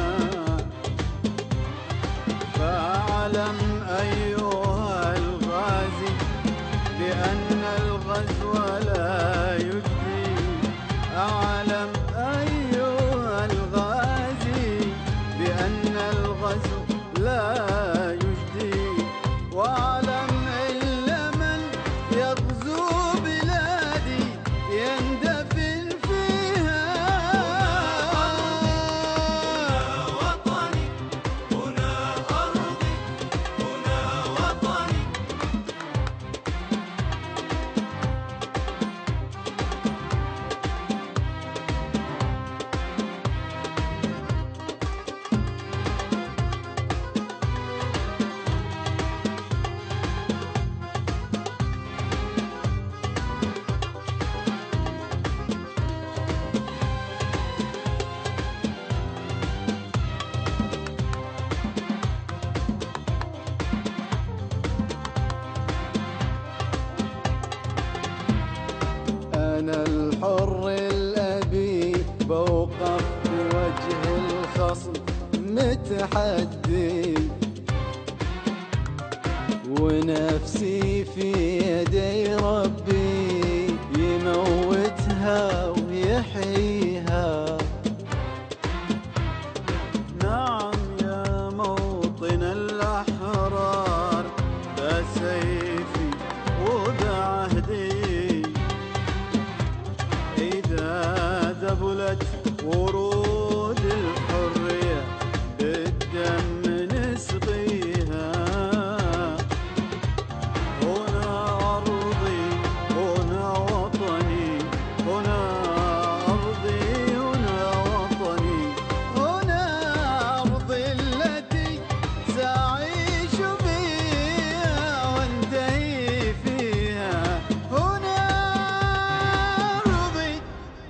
فاعلم أيها الغازي بأن الغزو لا يجدي. أعلم أيها الغازي بأن الغزو لا يجدي. واعلم إلا من يغزو بلادي يندفن فيها. هنا وطني هنا أرضي هنا وطني. أنا الحر الأبي بوقف بوجه الخصم متحدي. ونفسي في يدي ربي يموتها ويحييها. نعم يا موطن الأحرار ذا سيفي وذا عهدي. إذا ذبلت ورود الحرية بالدم نسقيها. هنا أرضي هنا وطني هنا أرضي هنا وطني. هنا أرضي التي سأعيش فيها وانتهي فيها. هنا أرضي.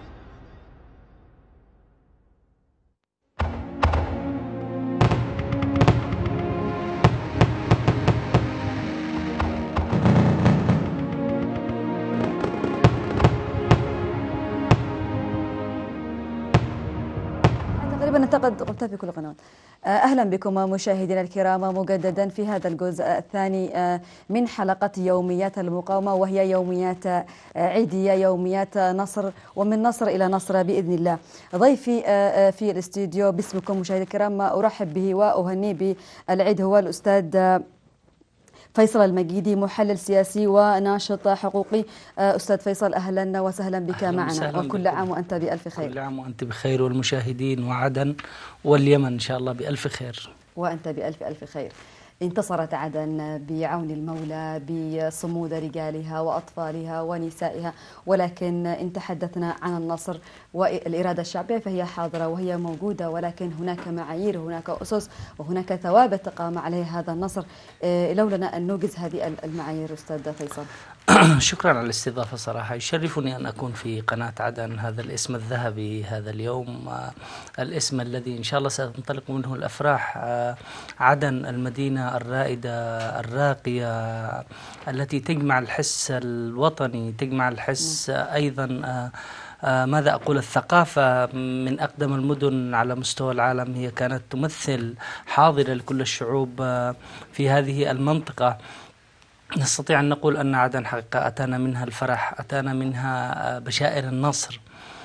تقريبا انتقد قلتها في كل قنوات. أهلا بكم مشاهدينا الكرام مجددا في هذا الجزء الثاني من حلقة يوميات المقاومة، وهي يوميات عيدية، يوميات نصر، ومن نصر إلى نصر بإذن الله. ضيفي في الاستديو باسمكم مشاهدينا الكرام أرحب به وأهنيه بالعيد هو الأستاذ فيصل المجيدي، محلل سياسي وناشط حقوقي. أستاذ فيصل أهلا وسهلا بك معنا، وكل عام وأنت بألف خير. كل عام وأنت بخير، والمشاهدين وعدن واليمن إن شاء الله بألف خير. وأنت بألف ألف خير. انتصرت عدن بعون المولى بصمود رجالها وأطفالها ونسائها، ولكن إن تحدثنا عن النصر والإرادة الشعبية فهي حاضرة وهي موجودة، ولكن هناك معايير، هناك أسس، وهناك ثوابت قام عليها هذا النصر. لو لنا أن نوجز هذه المعايير أستاذ فيصل. شكرا على الاستضافة. صراحة يشرفني أن أكون في قناة عدن، هذا الاسم الذهبي هذا اليوم، الاسم الذي إن شاء الله ستنطلق منه الأفراح. عدن المدينة الرائدة الراقية التي تجمع الحس الوطني، تجمع الحس أيضا ماذا أقول الثقافة، من أقدم المدن على مستوى العالم. هي كانت تمثل حاضرة لكل الشعوب في هذه المنطقة. نستطيع أن نقول أن عدن حقيقة أتانا منها الفرح، أتانا منها بشائر النصر.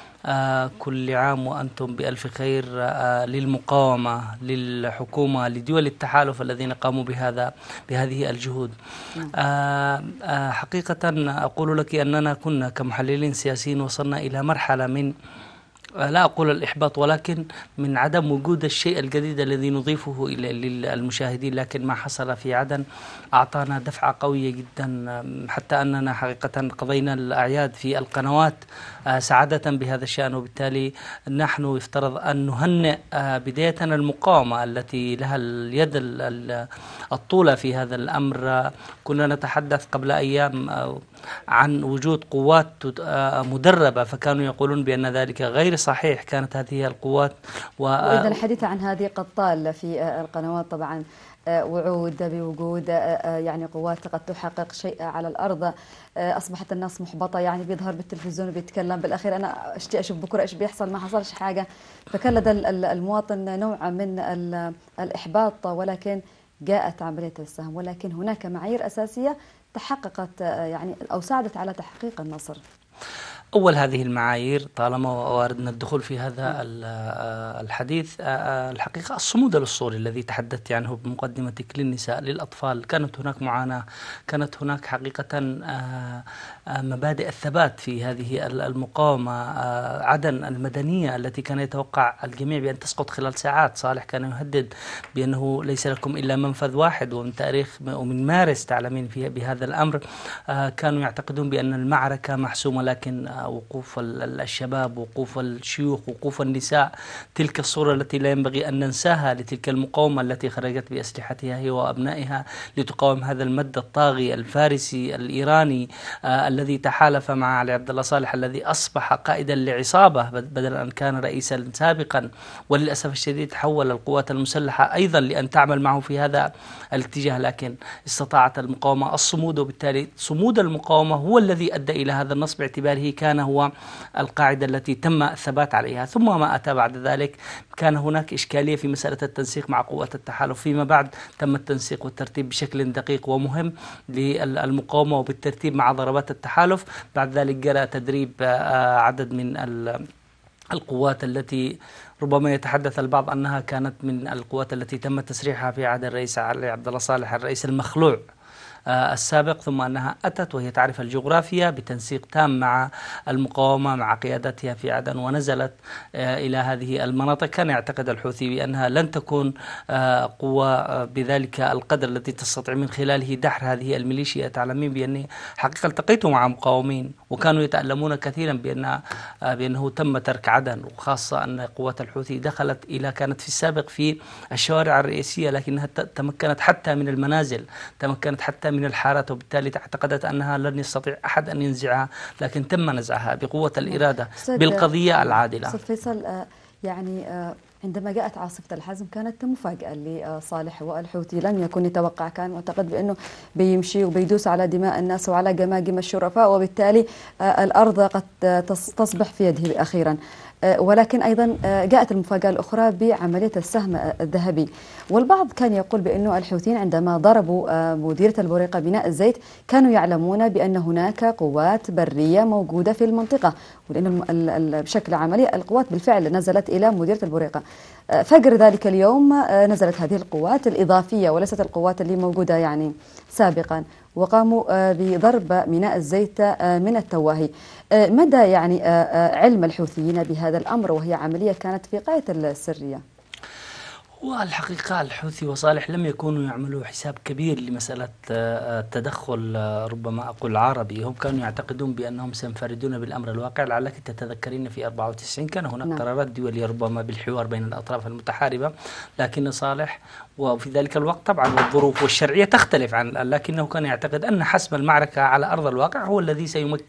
كل عام وأنتم بألف خير للمقاومة، للحكومة، لدول التحالف الذين قاموا بهذه الجهود. حقيقة أقول لك أننا كنا كمحللين سياسيين وصلنا إلى مرحلة من لا أقول الإحباط، ولكن من عدم وجود الشيء الجديد الذي نضيفه للمشاهدين. لكن ما حصل في عدن أعطانا دفعة قوية جدا، حتى أننا حقيقة قضينا الأعياد في القنوات سعادة بهذا الشأن. وبالتالي نحن يفترض أن نهنئ بداية المقاومة التي لها اليد الطولة في هذا الأمر. كنا نتحدث قبل أيام عن وجود قوات مدربة، فكانوا يقولون بأن ذلك غير صحيح، كانت هذه القوات وإذا الحديث عن هذه قد طال في القنوات طبعا وعود بوجود يعني قوات قد تحقق شيء على الأرض. أصبحت الناس محبطة، يعني بيظهر بالتلفزيون وبيتكلم، بالأخير أنا أشتي أشوف بكرة إيش بيحصل، ما حصلش حاجة. فكان لدى المواطن نوع من الإحباط، ولكن جاءت عملية السهم، ولكن هناك معايير أساسية تحققت يعني أو ساعدت على تحقيق النصر. أول هذه المعايير، طالما واردنا الدخول في هذا الحديث، الحقيقة الصمود الأسطوري الذي تحدثت عنه بمقدمتك للنساء للأطفال. كانت هناك معاناة، كانت هناك حقيقة مبادئ الثبات في هذه المقاومة. عدن المدنية التي كان يتوقع الجميع بأن تسقط خلال ساعات. صالح كان يهدد بأنه ليس لكم إلا منفذ واحد، ومن تاريخ ومن مارس تعلمين بهذا الأمر. كانوا يعتقدون بأن المعركة محسومة، لكن وقوف الشباب، وقوف الشيوخ، وقوف النساء، تلك الصورة التي لا ينبغي أن ننساها لتلك المقاومة التي خرجت بأسلحتها هي وأبنائها لتقاوم هذا المد الطاغي الفارسي الإيراني الذي تحالف مع علي عبد الله صالح، الذي أصبح قائدا لعصابة بدل أن كان رئيسا سابقا. وللأسف الشديد تحول القوات المسلحة أيضا لأن تعمل معه في هذا الاتجاه، لكن استطاعت المقاومة الصمود. وبالتالي صمود المقاومة هو الذي أدى إلى هذا النص، باعتباره كان هو القاعدة التي تم الثبات عليها. ثم ما أتى بعد ذلك كان هناك إشكالية في مسألة التنسيق مع قوات التحالف. فيما بعد تم التنسيق والترتيب بشكل دقيق ومهم للمقاومة وبالترتيب مع ضربات التحالف. بعد ذلك جرى تدريب عدد من القوات التي ربما يتحدث البعض أنها كانت من القوات التي تم تسريحها في عهد الرئيس علي عبد الله صالح الرئيس المخلوع السابق، ثم أنها أتت وهي تعرف الجغرافيا بتنسيق تام مع المقاومة مع قيادتها في عدن، ونزلت إلى هذه المناطق. كان يعتقد الحوثي بأنها لن تكون قوة بذلك القدر التي تستطيع من خلاله دحر هذه الميليشيا. تعلمين بأني حقيقة التقيت مع مقاومين وكانوا يتألمون كثيرا بأنه تم ترك عدن، وخاصة أن قوات الحوثي دخلت كانت في السابق في الشوارع الرئيسية، لكنها تمكنت حتى من المنازل، تمكنت حتى من الحارات، وبالتالي اعتقدت أنها لن يستطيع أحد أن ينزعها، لكن تم نزعها بقوة الإرادة بالقضية العادلة. أستاذ فيصل، يعني عندما جاءت عاصفة الحزم كانت مفاجأة لصالح والحوثي، لم يكن يتوقع، كان معتقد بأنه بيمشي وبيدوس على دماء الناس وعلى جماجم الشرفاء، وبالتالي الأرض قد تصبح في يده أخيرا. ولكن أيضا جاءت المفاجأة الأخرى بعملية السهم الذهبي، والبعض كان يقول بأنه الحوثيين عندما ضربوا مديرية البوريقة بناء الزيت كانوا يعلمون بأن هناك قوات برية موجودة في المنطقة، ولأن بشكل عملي القوات بالفعل نزلت إلى مديرية البوريقة. فجر ذلك اليوم نزلت هذه القوات الإضافية وليست القوات اللي موجودة يعني سابقا، وقاموا بضرب ميناء الزيت من التواهي. مدى يعني علم الحوثيين بهذا الأمر، وهي عملية كانت في غاية السرية؟ والحقيقة الحوثي وصالح لم يكونوا يعملوا حساب كبير لمسألة التدخل ربما أقول عربي. هم كانوا يعتقدون بأنهم سينفردون بالأمر الواقع. لعلك تتذكرين في 94 كان هناك قرارات دولية ربما بالحوار بين الأطراف المتحاربة، لكن صالح وفي ذلك الوقت طبعا الظروف والشرعية تختلف لكنه كان يعتقد أن حسم المعركة على أرض الواقع هو الذي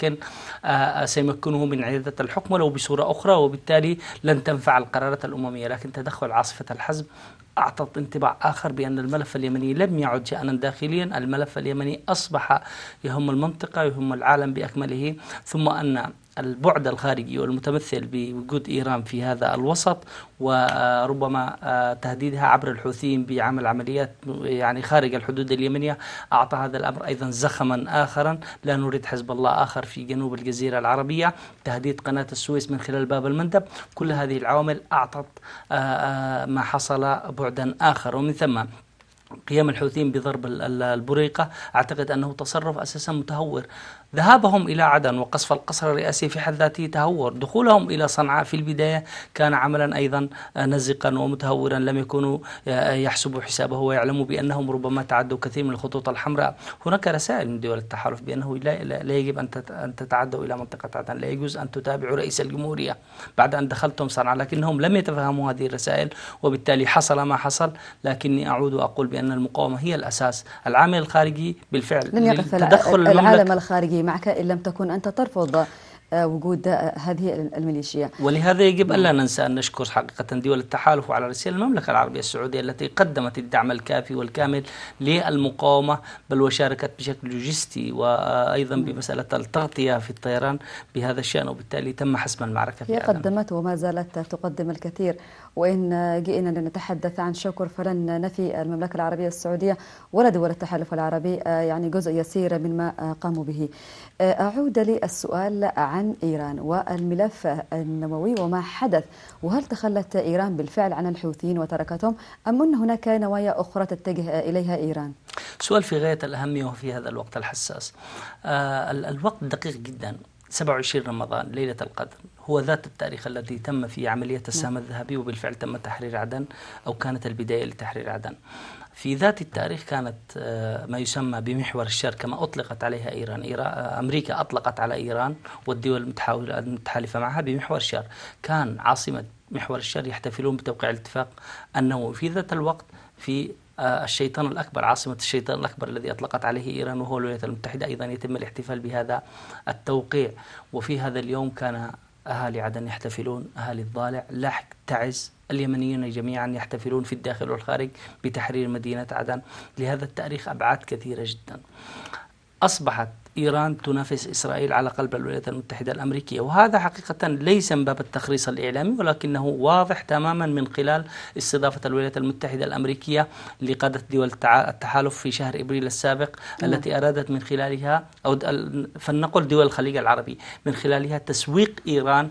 سيمكنه من عيادة الحكم ولو بصورة أخرى، وبالتالي لن تنفع القرارات الأممية. لكن تدخل عاصفة الحزم أعطت انطباع آخر بأن الملف اليمني لم يعد شأنا داخليا، الملف اليمني أصبح يهم المنطقة يهم العالم بأكمله، ثم أن البعد الخارجي والمتمثل بوجود إيران في هذا الوسط وربما تهديدها عبر الحوثيين بعمل عمليات يعني خارج الحدود اليمنية أعطى هذا الأمر أيضا زخما آخرا. لا نريد حزب الله آخر في جنوب الجزيرة العربية، تهديد قناة السويس من خلال باب المندب، كل هذه العوامل أعطت ما حصل بعدا آخر. ومن ثم قيام الحوثيين بضرب البوريقة أعتقد أنه تصرف أساسا متهور. ذهابهم إلى عدن وقصف القصر الرئاسي في حد ذاته تهور. دخولهم إلى صنعاء في البداية كان عملا أيضا نزقا ومتهورا، لم يكونوا يحسبوا حسابه ويعلموا بأنهم ربما تعدوا كثير من الخطوط الحمراء. هناك رسائل من دول التحالف بأنه لا يجب أن تتعدوا إلى منطقة عدن، لا يجوز أن تتابعوا رئيس الجمهورية بعد أن دخلتم صنعاء، لكنهم لم يتفهموا هذه الرسائل وبالتالي حصل ما حصل. لكني أعود وأقول بأن المقاومة هي الأساس. العامل الخارجي بالفعل لن يقف العالم الخارجي معك إن لم تكن أنت ترفض وجود هذه الميليشيا. ولهذا يجب ألا ننسى أن نشكر حقيقة دول التحالف وعلى رأسها المملكة العربية السعودية التي قدمت الدعم الكافي والكامل للمقاومة، بل وشاركت بشكل لوجستي وأيضا بمسألة التغطية في الطيران بهذا الشأن، وبالتالي تم حسم المعركة. هي قدمت وما زالت تقدم الكثير، وإن جئنا لنتحدث عن شكر فلن نفي المملكة العربية السعودية ولا دول التحالف العربي يعني جزء يسير مما قاموا به. أعود للسؤال عن إيران والملف النووي وما حدث، وهل تخلت إيران بالفعل عن الحوثيين وتركتهم أم أن هناك نوايا أخرى تتجه إليها إيران؟ سؤال في غاية الأهمية وفي هذا الوقت الحساس. الوقت دقيق جدا. 27 رمضان ليلة القدر هو ذات التاريخ الذي تم فيه عملية السهم الذهبي، وبالفعل تم تحرير عدن أو كانت البداية لتحرير عدن. في ذات التاريخ كانت ما يسمى بمحور الشر كما أطلقت عليها إيران. أمريكا أطلقت على إيران والدول المتحالفة معها بمحور الشر. كان عاصمة محور الشر يحتفلون بتوقيع الاتفاق النووي. في ذات الوقت في الشيطان الأكبر، عاصمة الشيطان الأكبر الذي أطلقت عليه إيران وهو الولايات المتحدة، أيضا يتم الاحتفال بهذا التوقيع. وفي هذا اليوم كان أهالي عدن يحتفلون، أهالي الضالع، لاحق، تعز، اليمنيون جميعا يحتفلون في الداخل والخارج بتحرير مدينة عدن. لهذا التاريخ أبعاد كثيرة جدا. أصبحت إيران تنافس إسرائيل على قلب الولايات المتحدة الأمريكية، وهذا حقيقة ليس من باب التخريص الإعلامي، ولكنه واضح تماما من خلال استضافة الولايات المتحدة الأمريكية لقادة دول التحالف في شهر إبريل السابق، التي أرادت من خلالها أو فلنقل دول الخليج العربي من خلالها تسويق إيران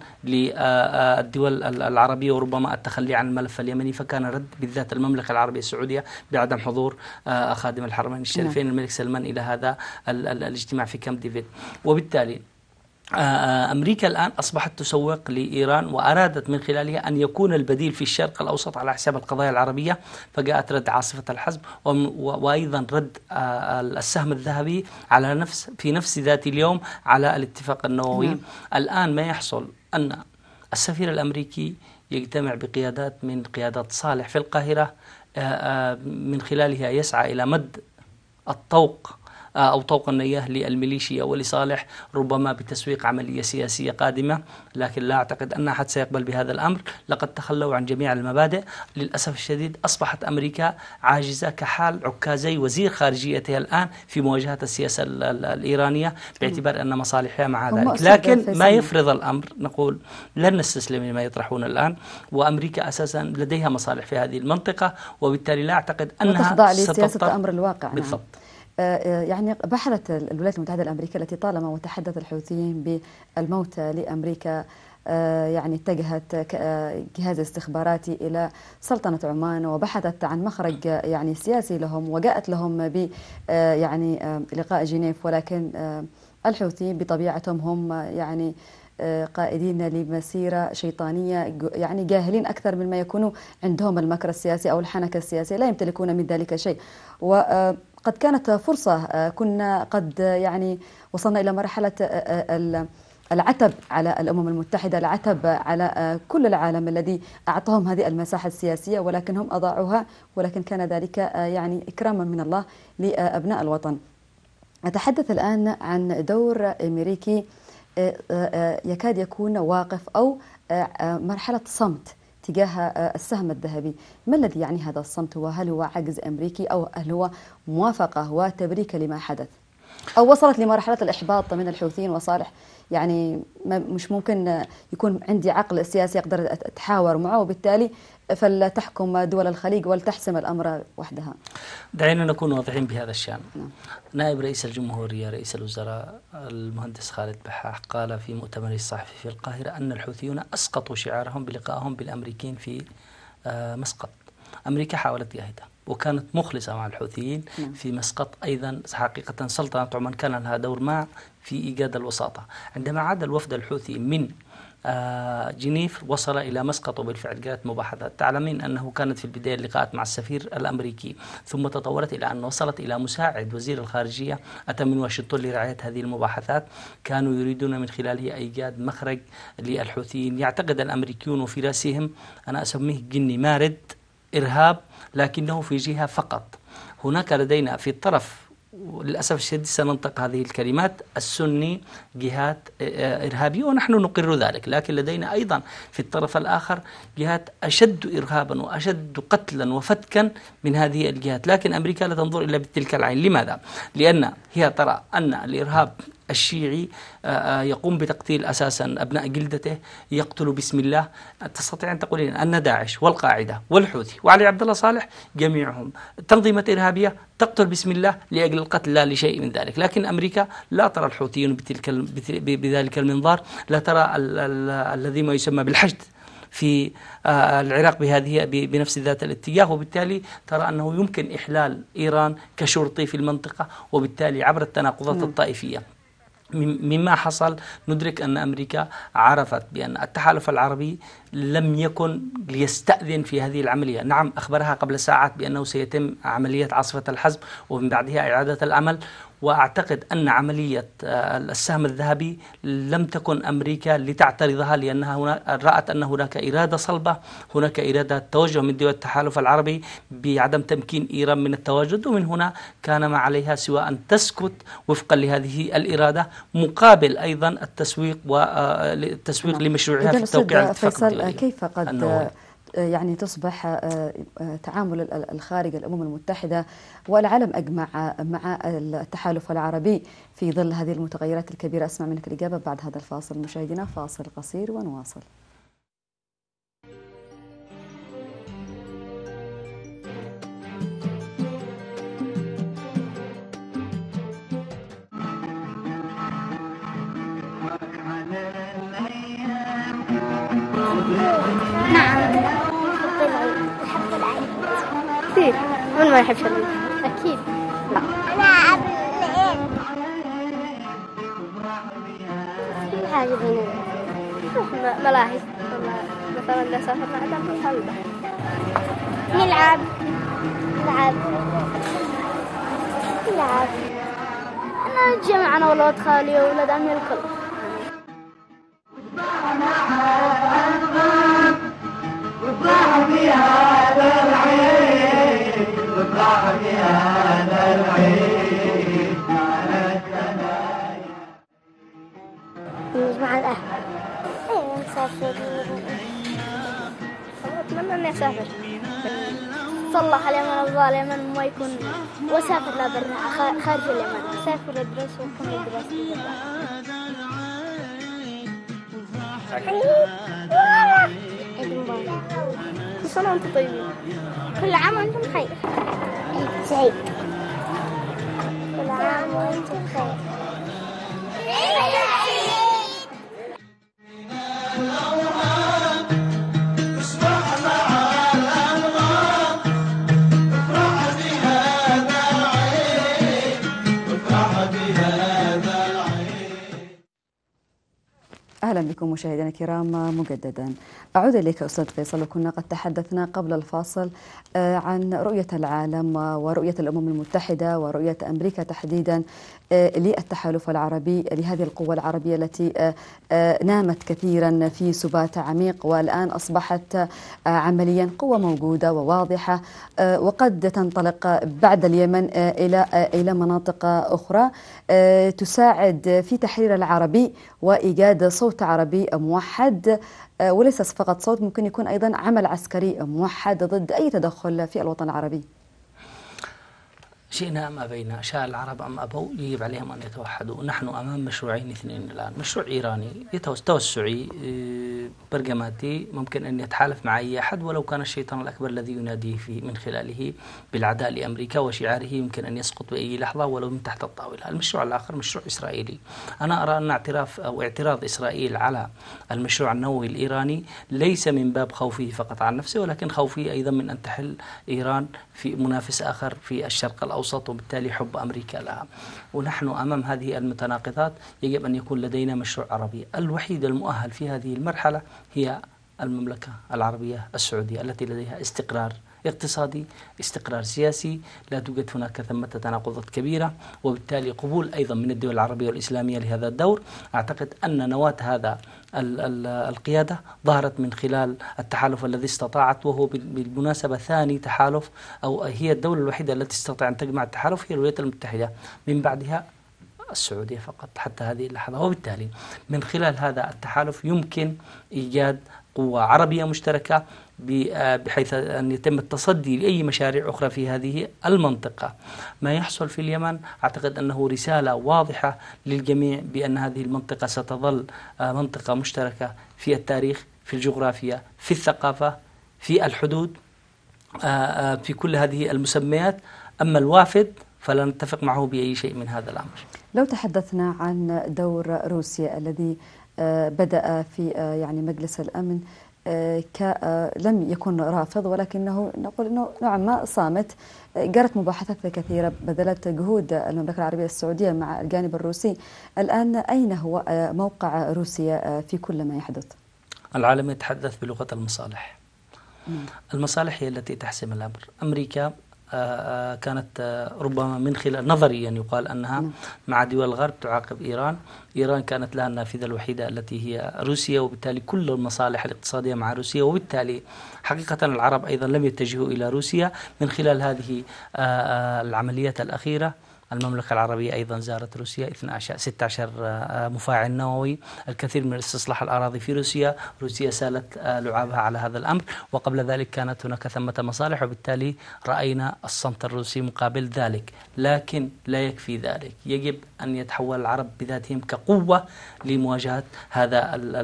للدول العربية وربما التخلي عن الملف اليمني. فكان رد بالذات المملكة العربية السعودية بعدم حضور خادم الحرمين الشريفين الملك سلمان إلى هذا الاجتماع في كامب ديفيد. وبالتالي أمريكا الآن أصبحت تسوق لإيران وأرادت من خلالها أن يكون البديل في الشرق الأوسط على حساب القضايا العربية. فجاءت رد عاصفة الحزب وأيضا رد السهم الذهبي على في نفس ذات اليوم على الاتفاق النووي. الآن ما يحصل أن السفير الأمريكي يجتمع بقيادات من قيادات صالح في القاهرة، من خلالها يسعى إلى مد الطوق أو طوق النياه للميليشيا ولصالح ربما بتسويق عملية سياسية قادمة. لكن لا أعتقد أن أحد سيقبل بهذا الأمر. لقد تخلوا عن جميع المبادئ. للأسف الشديد أصبحت أمريكا عاجزة كحال عكازي وزير خارجيتها الآن في مواجهة السياسة الإيرانية، باعتبار أن مصالحها مع ذلك. لكن ما يفرض الأمر نقول لن نستسلم لما يطرحون الآن، وأمريكا أساسا لديها مصالح في هذه المنطقة، وبالتالي لا أعتقد أنها تخضع لسياسة أمر الواقع. بالضبط. يعني بحرت الولايات المتحدة الأمريكية التي طالما وتحدث الحوثيين بالموت لأمريكا يعني اتجهت جهاز استخباراتي إلى سلطنة عمان وبحثت عن مخرج يعني سياسي لهم، وجاءت لهم ب يعني لقاء جنيف، ولكن الحوثيين بطبيعتهم هم يعني قائدين لمسيرة شيطانية، يعني جاهلين أكثر مما يكونوا عندهم المكر السياسي أو الحنكة السياسية، لا يمتلكون من ذلك شيء. وقد كانت فرصة، كنا قد يعني وصلنا إلى مرحلة العتب على الأمم المتحدة، العتب على كل العالم الذي أعطاهم هذه المساحة السياسية، ولكن هم أضاعوها، ولكن كان ذلك يعني إكراما من الله لأبناء الوطن. أتحدث الآن عن دور أمريكي يكاد يكون واقف أو مرحلة صمت تجاه السهم الذهبي. ما الذي يعني هذا الصمت؟ وهل هو عجز أمريكي أو هل هو موافقة وتبريك لما حدث، أو وصلت لمرحلة الإحباط من الحوثيين وصالح يعني مش ممكن يكون عندي عقل سياسي أقدر أتحاور معه، وبالتالي فلتحكم دول الخليج ولتحسم الأمر وحدها؟ دعينا نكون واضحين بهذا الشأن. نائب رئيس الجمهورية رئيس الوزراء المهندس خالد بحاح قال في مؤتمره الصحفي في القاهرة أن الحوثيون أسقطوا شعارهم بلقائهم بالأمريكيين في مسقط. أمريكا حاولت جاهدة وكانت مخلصة مع الحوثيين في مسقط. أيضا حقيقة سلطنة عمان كان لها دور ما في إيجاد الوساطة. عندما عاد الوفد الحوثي من جنيف وصل إلى مسقط، وبالفعل جاءت مباحثات. تعلمين أنه كانت في البداية اللقاءات مع السفير الأمريكي، ثم تطورت إلى أن وصلت إلى مساعد وزير الخارجية أتى من واشنطن لرعاية هذه المباحثات. كانوا يريدون من خلالها إيجاد مخرج للحوثيين. يعتقد الأمريكيون في رأسهم، أنا أسميه جني مارد، إرهاب، لكنه في جهة فقط. هناك لدينا في الطرف، للأسف الشديد سننطق هذه الكلمات، السني جهات إرهابية ونحن نقر ذلك، لكن لدينا أيضا في الطرف الآخر جهات أشد إرهابا وأشد قتلا وفتكا من هذه الجهات. لكن أمريكا لا تنظر إلا بتلك العين. لماذا؟ لأن هي ترى أن الإرهاب الشيعي يقوم بتقتيل أساسا أبناء جلدته، يقتل بسم الله. تستطيع أن تقولين أن داعش والقاعدة والحوثي وعلي عبد الله صالح جميعهم تنظيمات إرهابية تقتل بسم الله لأجل القتل، لا لشيء من ذلك. لكن أمريكا لا ترى الحوثيين بذلك المنظار، لا ترى الذي ما يسمى بالحشد في العراق بنفس ذات الاتجاه، وبالتالي ترى أنه يمكن إحلال إيران كشرطي في المنطقة، وبالتالي عبر التناقضات الطائفية مما حصل ندرك أن أمريكا عرفت بأن التحالف العربي لم يكن ليستأذن في هذه العملية. نعم، أخبرها قبل ساعات بأنه سيتم عملية عاصفة الحزم ومن بعدها إعادة العمل. وأعتقد أن عملية السهم الذهبي لم تكن أمريكا لتعترضها، لأنها رأت أن هناك إرادة صلبة، هناك إرادة توجه من دول التحالف العربي بعدم تمكين إيران من التواجد، ومن هنا كان ما عليها سوى أن تسكت وفقا لهذه الإرادة، مقابل أيضا التسويق لمشروعها في التوقيع على الاتفاق الدولي. كيف قد يعني تصبح تعامل الخارج، الأمم المتحدة والعالم أجمع مع التحالف العربي في ظل هذه المتغيرات الكبيرة؟ أسمع منك الإجابة بعد هذا الفاصل. مشاهدينا فاصل قصير ونواصل. نعم، أحب العيد كثير. من ما يحب العيد؟ أكيد لا. أنا أحب العيد. كل حاجة بيننا نروح ملاهي، مثلا نسافر مع نروح على البحر، نلعب. أنا نتجمع أنا وولاد خالي وولاد عمي الكل. مع الأهل. أيوة نسافر. أتمنى إني أسافر. صلح اليمن أفضل اليمن ما يكون، وأسافر لا برا خارج اليمن، أسافر أدرس وأكمل دراستي برا. عيد مبارك. كل سنة وأنتم طيبين. كل عام وأنتم بخير. عيد سعيد. كل عام وأنتم بخير. أهلا بكم مشاهدينا الكرام مجددا. أعود إليك أستاذ فيصل، وكنا قد تحدثنا قبل الفاصل عن رؤية العالم ورؤية الأمم المتحدة ورؤية أمريكا تحديدا للتحالف العربي، لهذه القوة العربية التي نامت كثيرا في سبات عميق والآن أصبحت عمليا قوة موجودة وواضحة، وقد تنطلق بعد اليمن إلى مناطق أخرى تساعد في تحرير العربي وإيجاد صوت عربي موحد، وليس فقط صوت، ممكن يكون أيضا عمل عسكري موحد ضد أي تدخل في الوطن العربي. شئنا أم أبينا، شاء العرب أم أبوا، يجب عليهم أن يتوحدوا. نحن أمام مشروعين اثنين الآن، مشروع إيراني توسعي برجماتي ممكن أن يتحالف مع أي أحد ولو كان الشيطان الأكبر الذي يناديه من خلاله بالعداء لأمريكا وشعاره يمكن أن يسقط بأي لحظة ولو من تحت الطاولة. المشروع الآخر مشروع إسرائيلي. أنا أرى أن اعتراض إسرائيل على المشروع النووي الإيراني ليس من باب خوفه فقط عن نفسه، ولكن خوفه أيضا من أن تحل إيران في منافس آخر في الشرق الأوسط وبالتالي حب أمريكا لها. ونحن أمام هذه المتناقضات يجب أن يكون لدينا مشروع عربي. الوحيد المؤهل في هذه المرحلة هي المملكة العربية السعودية التي لديها استقرار اقتصادي، استقرار سياسي، لا توجد هناك ثمة تناقضات كبيرة، وبالتالي قبول أيضا من الدول العربية والإسلامية لهذا الدور. أعتقد أن نواة هذا القيادة ظهرت من خلال التحالف الذي استطاعت، وهو بالمناسبة ثاني تحالف، أو هي الدولة الوحيدة التي تستطيع أن تجمع التحالف هي الولايات المتحدة، من بعدها السعودية فقط حتى هذه اللحظة. وبالتالي من خلال هذا التحالف يمكن إيجاد قوة عربية مشتركة بحيث أن يتم التصدي لأي مشاريع أخرى في هذه المنطقة. ما يحصل في اليمن أعتقد أنه رسالة واضحة للجميع بأن هذه المنطقة ستظل منطقة مشتركة في التاريخ، في الجغرافيا، في الثقافة، في الحدود، في كل هذه المسميات. أما الوافد فلا نتفق معه بأي شيء من هذا الأمر. لو تحدثنا عن دور روسيا الذي بدأ في يعني مجلس الأمن لم يكن رافض، ولكنه نقول أنه نوعا ما صامت، جرت مباحثات كثيرة، بذلت جهود المملكة العربية السعودية مع الجانب الروسي. الآن أين هو موقع روسيا في كل ما يحدث؟ العالم يتحدث بلغة المصالح. المصالح هي التي تحسم الأمر. أمريكا كانت ربما من خلال نظريا يقال أنها مع دول الغرب تعاقب إيران. إيران كانت لها النافذة الوحيدة التي هي روسيا، وبالتالي كل المصالح الاقتصادية مع روسيا، وبالتالي حقيقة العرب أيضا لم يتجهوا إلى روسيا. من خلال هذه العمليات الأخيرة المملكة العربية أيضا زارت روسيا، 16 مفاعل نووي، الكثير من استصلاح الأراضي في روسيا. روسيا سالت لعابها على هذا الأمر، وقبل ذلك كانت هناك ثمة مصالح، وبالتالي رأينا الصمت الروسي مقابل ذلك. لكن لا يكفي ذلك، يجب أن يتحول العرب بذاتهم كقوة لمواجهة هذا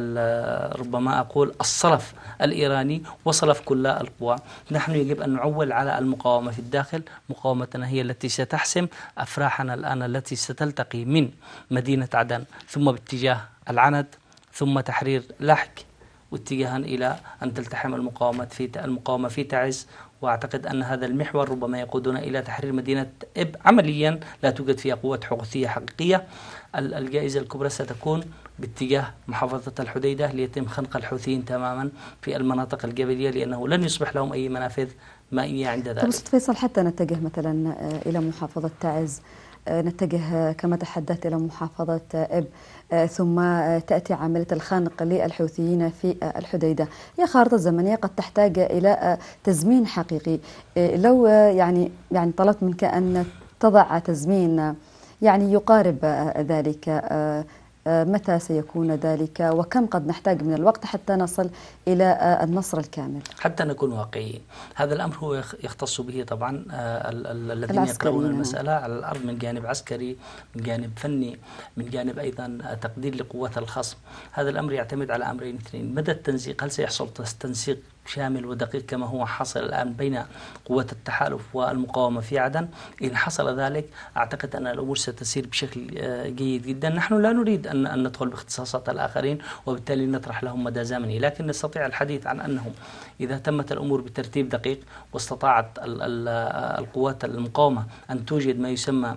ربما أقول الصلف الإيراني وصلف كل القوى. نحن يجب أن نعول على المقاومة في الداخل. مقاومتنا هي التي ستحسم أفراحنا الآن التي ستلتقي من مدينة عدن ثم باتجاه العند ثم تحرير لحج، واتجاها إلى أن تلتحم المقاومة في تعز. وأعتقد أن هذا المحور ربما يقودنا إلى تحرير مدينة إب. عمليا لا توجد فيها قوة حوثية حقيقية. الجائزة الكبرى ستكون باتجاه محافظة الحديدة ليتم خنق الحوثيين تماما في المناطق الجبلية، لأنه لن يصبح لهم أي منافذ مائية عند ذلك. طب فيصل، حتى نتجه مثلا إلى محافظة تعز، نتجه كما تحدثت إلى محافظة إب، ثم تأتي عملية الخنق للحوثيين في الحديدة. هي خارطة زمنية قد تحتاج إلى تزمين حقيقي. لو يعني طلبت منك أن تضع تزمين يعني يقارب ذلك، متى سيكون ذلك، وكم قد نحتاج من الوقت حتى نصل إلى النصر الكامل؟ حتى نكون واقعيين، هذا الأمر هو يختص به طبعا الذين يقرؤون المسألة على الأرض، من جانب عسكري، من جانب فني، من جانب أيضا تقدير لقوة الخصم. هذا الأمر يعتمد على أمرين اثنين: مدى التنسيق، هل سيحصل تنسيق شامل ودقيق كما هو حاصل الآن بين قوة التحالف والمقاومة في عدن؟ إن حصل ذلك أعتقد أن الأمور ستسير بشكل جيد جدا. نحن لا نريد أن ندخل باختصاصات الآخرين وبالتالي نطرح لهم مدى زمني، لكن نستطيع الحديث عن أنه إذا تمت الأمور بترتيب دقيق واستطاعت القوات المقاومة أن توجد ما يسمى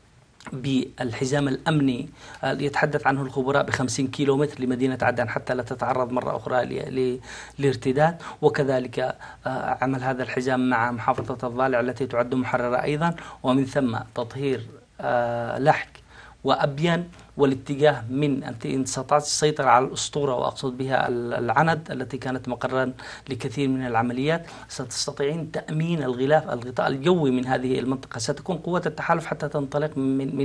بالحزام الأمني يتحدث عنه الخبراء ب50 كيلومتر لمدينة عدن حتى لا تتعرض مرة أخرى لارتداد، وكذلك عمل هذا الحزام مع محافظة الضالع التي تعد محررة أيضا، ومن ثم تطهير لحج وأبين والاتجاه من أنت إن استطعت السيطرة على الأسطورة، وأقصد بها العند التي كانت مقرا لكثير من العمليات، ستستطيعين تأمين الغطاء الجوي من هذه المنطقة. ستكون قوة التحالف حتى تنطلق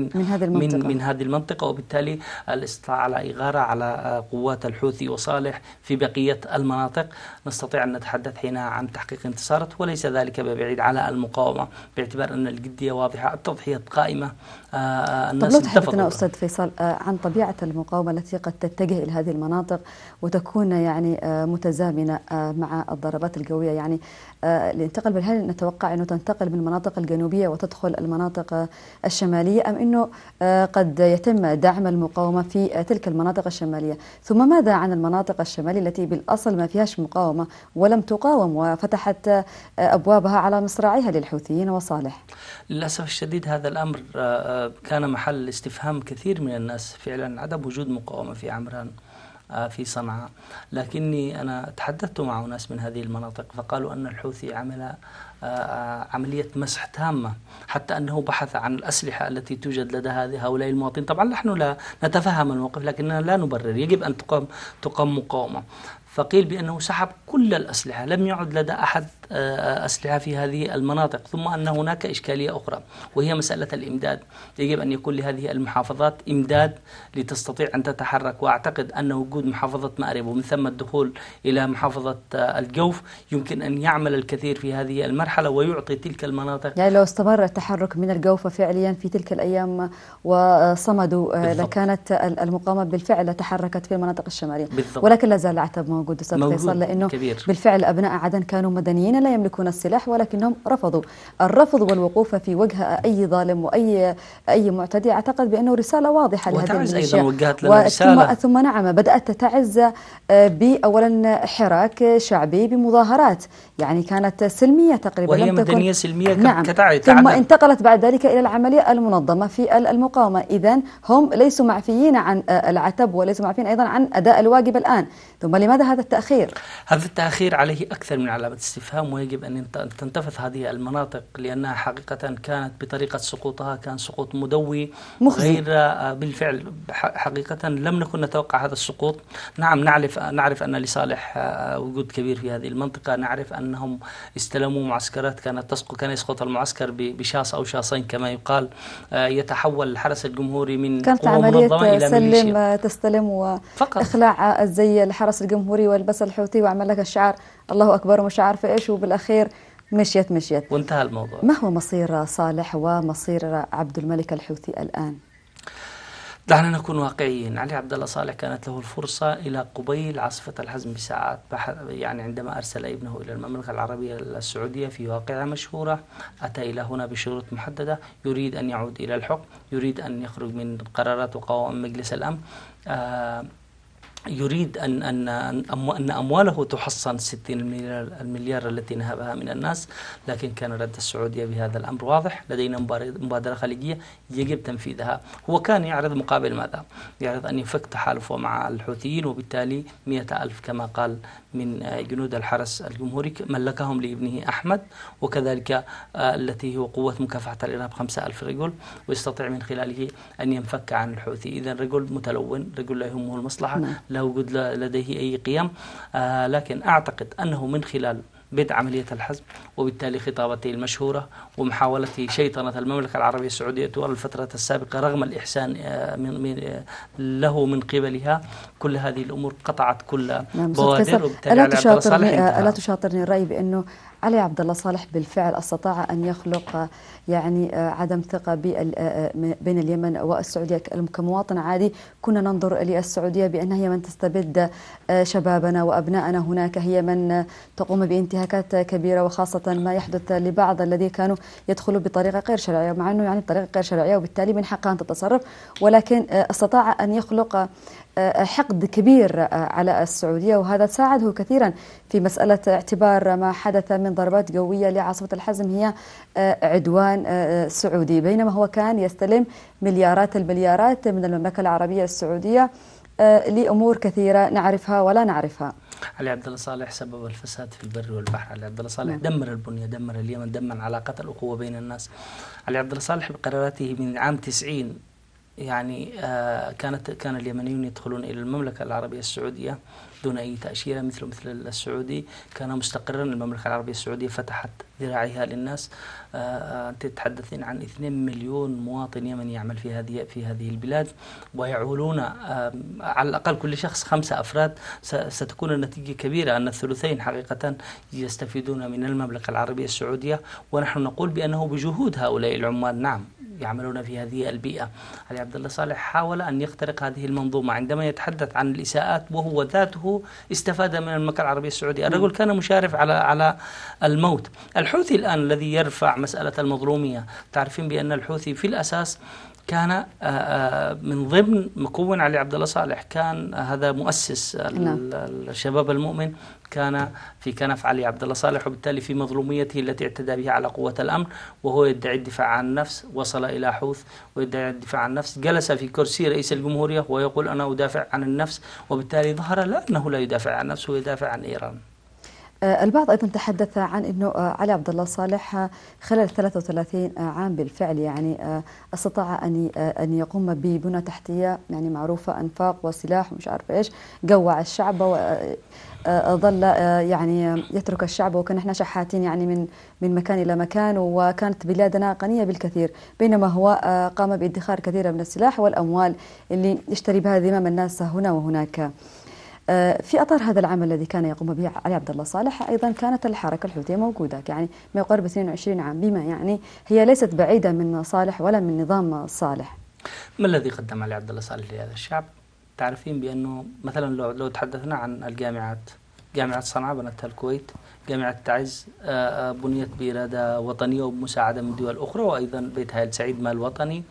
من هذه المنطقة، وبالتالي الاستطاعة على إغارة على قوات الحوثي وصالح في بقية المناطق. نستطيع أن نتحدث حينها عن تحقيق انتصارات، وليس ذلك ببعيد على المقاومة، باعتبار أن الجدية واضحة، التضحيات قائمة. الناس طب لو تحدثنا أستاذ فيصل عن طبيعة المقاومة التي قد تتجه إلى هذه المناطق وتكون يعني متزامنة مع الضربات الجوية، يعني الانتقال، هل نتوقع أنه تنتقل من المناطق الجنوبية وتدخل المناطق الشمالية، أم أنه قد يتم دعم المقاومة في تلك المناطق الشمالية؟ ثم ماذا عن المناطق الشمالية التي بالأصل ما فيهاش مقاومة ولم تقاوم وفتحت أبوابها على مصراعيها للحوثيين وصالح؟ للأسف الشديد هذا الأمر كان محل استفهام كثير من الناس، فعلا عدم وجود مقاومة في عمران في صنعاء. لكني أنا تحدثت مع ناس من هذه المناطق فقالوا أن الحوثي عمل عملية مسح تامة، حتى أنه بحث عن الأسلحة التي توجد لدى هؤلاء المواطنين. طبعا نحن لا نتفهم الموقف، لكننا لا نبرر، يجب أن تقام مقاومة. فقيل بأنه سحب كل الأسلحة، لم يعد لدى أحد أسلحة في هذه المناطق. ثم أن هناك إشكالية أخرى وهي مسألة الإمداد. يجب أن يكون لهذه المحافظات إمداد لتستطيع أن تتحرك، وأعتقد أن وجود محافظة مأرب ومن ثم الدخول إلى محافظة الجوف يمكن أن يعمل الكثير في هذه المرحلة ويعطي تلك المناطق. يعني لو استمر التحرك من الجوف فعليا في تلك الأيام وصمدوا لكانت المقاومة بالفعل تحركت في المناطق الشمالية. بالضبط. ولكن لا زال العتب موجود أستاذ فيصل، لأنه كبير. بالفعل أبناء عدن كانوا مدنيين لا يملكون السلاح، ولكنهم رفضوا. الرفض والوقوف في وجه أي ظالم وأي معتدي أعتقد بأنه رسالة واضحة لهذه الميليشيا. ثم نعم بدأت تتعز بأولا حراك شعبي بمظاهرات يعني كانت سلمية تقريبا، وهي مدنية سلمية. نعم. ثم انتقلت بعد ذلك إلى العملية المنظمة في المقاومة. إذن هم ليسوا معفيين عن العتب وليسوا معفيين أيضا عن أداء الواجب الآن. ثم لماذا هذا التأخير؟ هذا التأخير عليه أكثر من علامة استفهام، ويجب أن تنتفض هذه المناطق، لأنها حقيقة كانت بطريقة سقوطها كان سقوط مدوي غير بالفعل. حقيقة لم نكن نتوقع هذا السقوط. نعم نعرف أن لصالح وجود كبير في هذه المنطقة، نعرف أنهم استلموا معسكرات كان يسقط المعسكر بشاص أو شاصين كما يقال. يتحول الحرس الجمهوري من قوة منظمة إلى ميليشيا. تستلم وإخلاع الزي الحرس الجمهوري والبس الحوثي وعمل لك الشعار الله أكبر ومش عارفة إيش، وبالأخير مشيت وانتهى الموضوع. ما هو مصير صالح ومصير عبد الملك الحوثي الآن؟ دعنا نكون واقعيين. علي عبد الله صالح كانت له الفرصة إلى قبيل عاصفة الحزم بساعات، يعني عندما أرسل ابنه إلى المملكة العربية السعودية في واقعة مشهورة، أتى إلى هنا بشروط محددة، يريد أن يعود إلى الحكم، يريد أن يخرج من قرارات وقوائم مجلس الأمن، يريد أن أمواله تحصن 60 المليار التي نهبها من الناس. لكن كان رد السعودية بهذا الأمر واضح، لدينا مبادرة خليجية يجب تنفيذها. هو كان يعرض مقابل ماذا؟ يعرض أن يفك تحالفه مع الحوثيين، وبالتالي 100,000 كما قال من جنود الحرس الجمهوري ملكهم لابنه أحمد، وكذلك التي هو قوة مكافحة الإرهاب 5,000 رجل، ويستطيع من خلاله أن ينفك عن الحوثي. إذن رجل متلون، رجل لا يهمه المصلحة، لا وجود لديه أي قيم. لكن أعتقد أنه من خلال بدء عملية الحزم، وبالتالي خطابته المشهورة ومحاولة شيطنة المملكة العربية السعودية طوال الفترة السابقة رغم الإحسان له من قبلها، كل هذه الأمور قطعت كل بوادر. وبالتالي ألا تشاطرني الرأي بأنه علي عبد الله صالح بالفعل استطاع أن يخلق يعني عدم ثقة بين اليمن والسعودية؟ كمواطن عادي كنا ننظر للسعودية بأنها هي من تستبد شبابنا وأبنائنا هناك، هي من تقوم بانتهاكات كبيرة، وخاصة ما يحدث لبعض الذين كانوا يدخلوا بطريقة غير شرعية، مع أنه يعني بطريقة غير شرعية وبالتالي من حقها أن تتصرف، ولكن استطاع أن يخلق حقد كبير على السعودية، وهذا ساعده كثيرا في مسألة اعتبار ما حدث من ضربات جوية لعاصفة الحزم هي عدوان سعودي، بينما هو كان يستلم مليارات المليارات من المملكة العربية السعودية لأمور كثيرة نعرفها ولا نعرفها. علي عبد الله صالح سبب الفساد في البر والبحر. علي عبد الله صالح دمر البنية، دمر اليمن، دمر علاقات الأخوة بين الناس. علي عبد الله صالح بقراراته من عام 90 يعني كان اليمنيون يدخلون إلى المملكة العربية السعودية دون أي تأشيرة مثل السعودي. كان مستقرا، المملكة العربية السعودية فتحت ذراعيها للناس. أنت تتحدثين عن 2 مليون مواطن يمني يعمل في هذه البلاد، ويعولون على الأقل كل شخص 5 أفراد. ستكون النتيجة كبيرة، أن الثلثين حقيقة يستفيدون من المملكة العربية السعودية. ونحن نقول بأنه بجهود هؤلاء العمال نعم يعملون في هذه البيئة. علي عبد الله صالح حاول أن يخترق هذه المنظومة عندما يتحدث عن الإساءات، وهو ذاته استفاد من المملكة العربية السعودية. الرجل كان مشارف على الموت. الحوثي الآن الذي يرفع مسألة المظلومية، تعرفين بأن الحوثي في الأساس كان من ضمن مكون علي عبد الله صالح، كان هذا مؤسس الشباب المؤمن، كان في كنف علي عبد الله صالح، وبالتالي في مظلوميته التي اعتدى بها على قوة الأمن، وهو يدعي الدفاع عن النفس، وصل إلى حوث ويدعي الدفاع عن النفس، جلس في كرسي رئيس الجمهورية ويقول أنا أدافع عن النفس، وبالتالي ظهر لا أنه لا يدافع عن النفس، هو يدافع عن إيران. البعض أيضا تحدث عن أنه علي عبد الله صالح خلال 33 عام بالفعل يعني استطاع أن يقوم ببنى تحتية يعني معروفة، أنفاق وسلاح ومش عارفة إيش، جوع الشعب وظل يعني يترك الشعب، وكان احنا شحاتين يعني من مكان إلى مكان، وكانت بلادنا غنية بالكثير، بينما هو قام بادخار كثير من السلاح والأموال اللي يشتري بها ذمم الناس هنا وهناك. في أطار هذا العمل الذي كان يقوم به علي عبد الله صالح أيضا كانت الحركة الحوثية موجودة يعني ما يقارب 22 عام، بما يعني هي ليست بعيدة من صالح ولا من نظام صالح. ما الذي قدم علي عبد الله صالح لهذا الشعب؟ تعرفين بأنه مثلا لو تحدثنا عن الجامعات، جامعة صنعاء بنتها الكويت، جامعة تعز بنيت بإرادة وطنية وبمساعدة من دول أخرى، وأيضا بيت هايل سعيد مال وطني.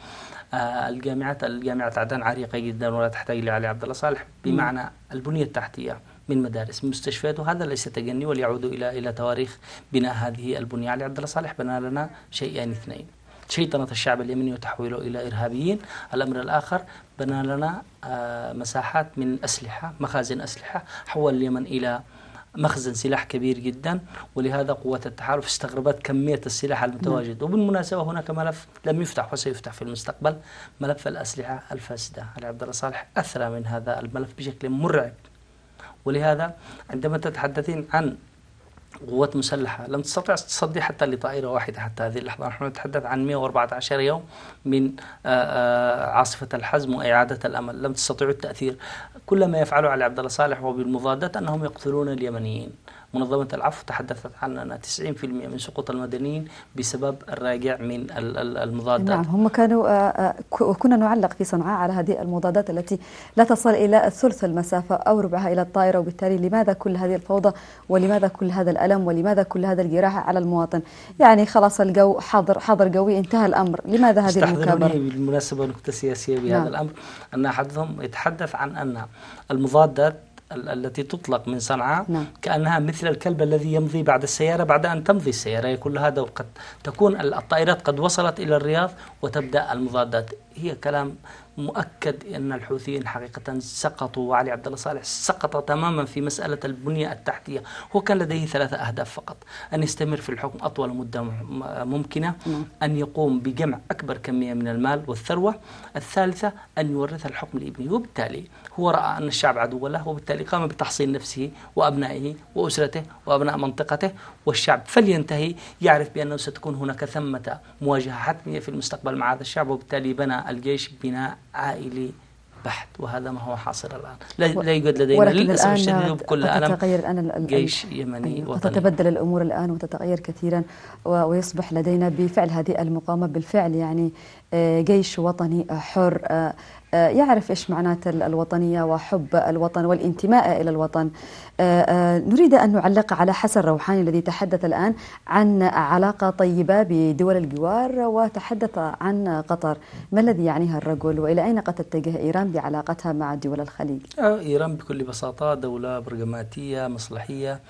الجامعة عدن عريقة جدا ولا تحتاج لعلي عبد الله صالح، بمعنى البنية التحتية من مدارس من مستشفيات، وهذا ليس تجني وليعود إلى تواريخ بناء هذه البنية. علي عبد الله صالح بنى لنا شيئين اثنين: شيطنة الشعب اليمني وتحويله إلى إرهابيين. الأمر الآخر بنى لنا مساحات من أسلحة، مخازن أسلحة، حول اليمن إلى مخزن سلاح كبير جدا، ولهذا قوة التحالف استغربت كمية السلاح المتواجد. وبالمناسبة هناك ملف لم يفتح وسيفتح في المستقبل، ملف الأسلحة الفاسدة. علي عبد الله صالح أثرى من هذا الملف بشكل مرعب. ولهذا عندما تتحدثين عن قوات مسلحة لم تستطع تصدي حتى لطائرة واحدة حتى هذه اللحظة. نحن نتحدث عن 114 يوم من عاصفة الحزم وإعادة الأمل، لم تستطيعوا التأثير. كل ما يفعله علي عبد الله صالح وبالمضادات أنهم يقتلون اليمنيين. منظمة العفو تحدثت عن أن 90% من سقوط المدنيين بسبب الراجع من المضادات. نعم، هم كنا نعلق في صنعاء على هذه المضادات التي لا تصل إلى ثلث المسافة أو ربعها إلى الطائرة، وبالتالي لماذا كل هذه الفوضى ولماذا كل هذا الألم ولماذا كل هذا الجراحة على المواطن؟ يعني خلاص الجو حاضر جوي، انتهى الأمر، لماذا هذه المكابرة؟ بالمناسبة نكتة سياسية بهذا الأمر، أن أحدهم يتحدث عن أن المضادات التي تطلق من صنعاء كأنها مثل الكلب الذي يمضي بعد السيارة بعد أن تمضي السيارة، كل هذا وقد تكون الطائرات قد وصلت إلى الرياض وتبدأ المضادات. هي كلام مؤكد أن الحوثيين حقيقة سقطوا، وعلي عبد الله صالح سقط تماما في مسألة البنية التحتية. هو كان لديه 3 أهداف فقط: أن يستمر في الحكم أطول مدة ممكنة، أن يقوم بجمع أكبر كمية من المال والثروة، الثالثة أن يورث الحكم لابنه. وبالتالي هو رأى أن الشعب عدو له، وبالتالي قام بتحصين نفسه وأبنائه وأسرته وأبناء منطقته، والشعب فلينتهي يعرف بأنه ستكون هناك ثمة مواجهة حتمية في المستقبل مع هذا الشعب. وبالتالي بنى الجيش بناء عائلي بحت، وهذا ما هو حاصل الآن. لا يوجد لدينا للأسف الشديد بكل ألم جيش يمني وطني. تتبدل الأمور الآن وتتغير كثيرا، ويصبح لدينا بفعل هذه المقاومة بالفعل يعني جيش وطني حر يعرف إيش معنات الوطنية وحب الوطن والانتماء إلى الوطن. نريد أن نعلق على حسن روحاني الذي تحدث الآن عن علاقة طيبة بدول الجوار وتحدث عن قطر. ما الذي يعنيها الرجل وإلى أين قد تتجه إيران بعلاقتها مع دول الخليج؟ إيران بكل بساطة دولة برغماتية مصلحية،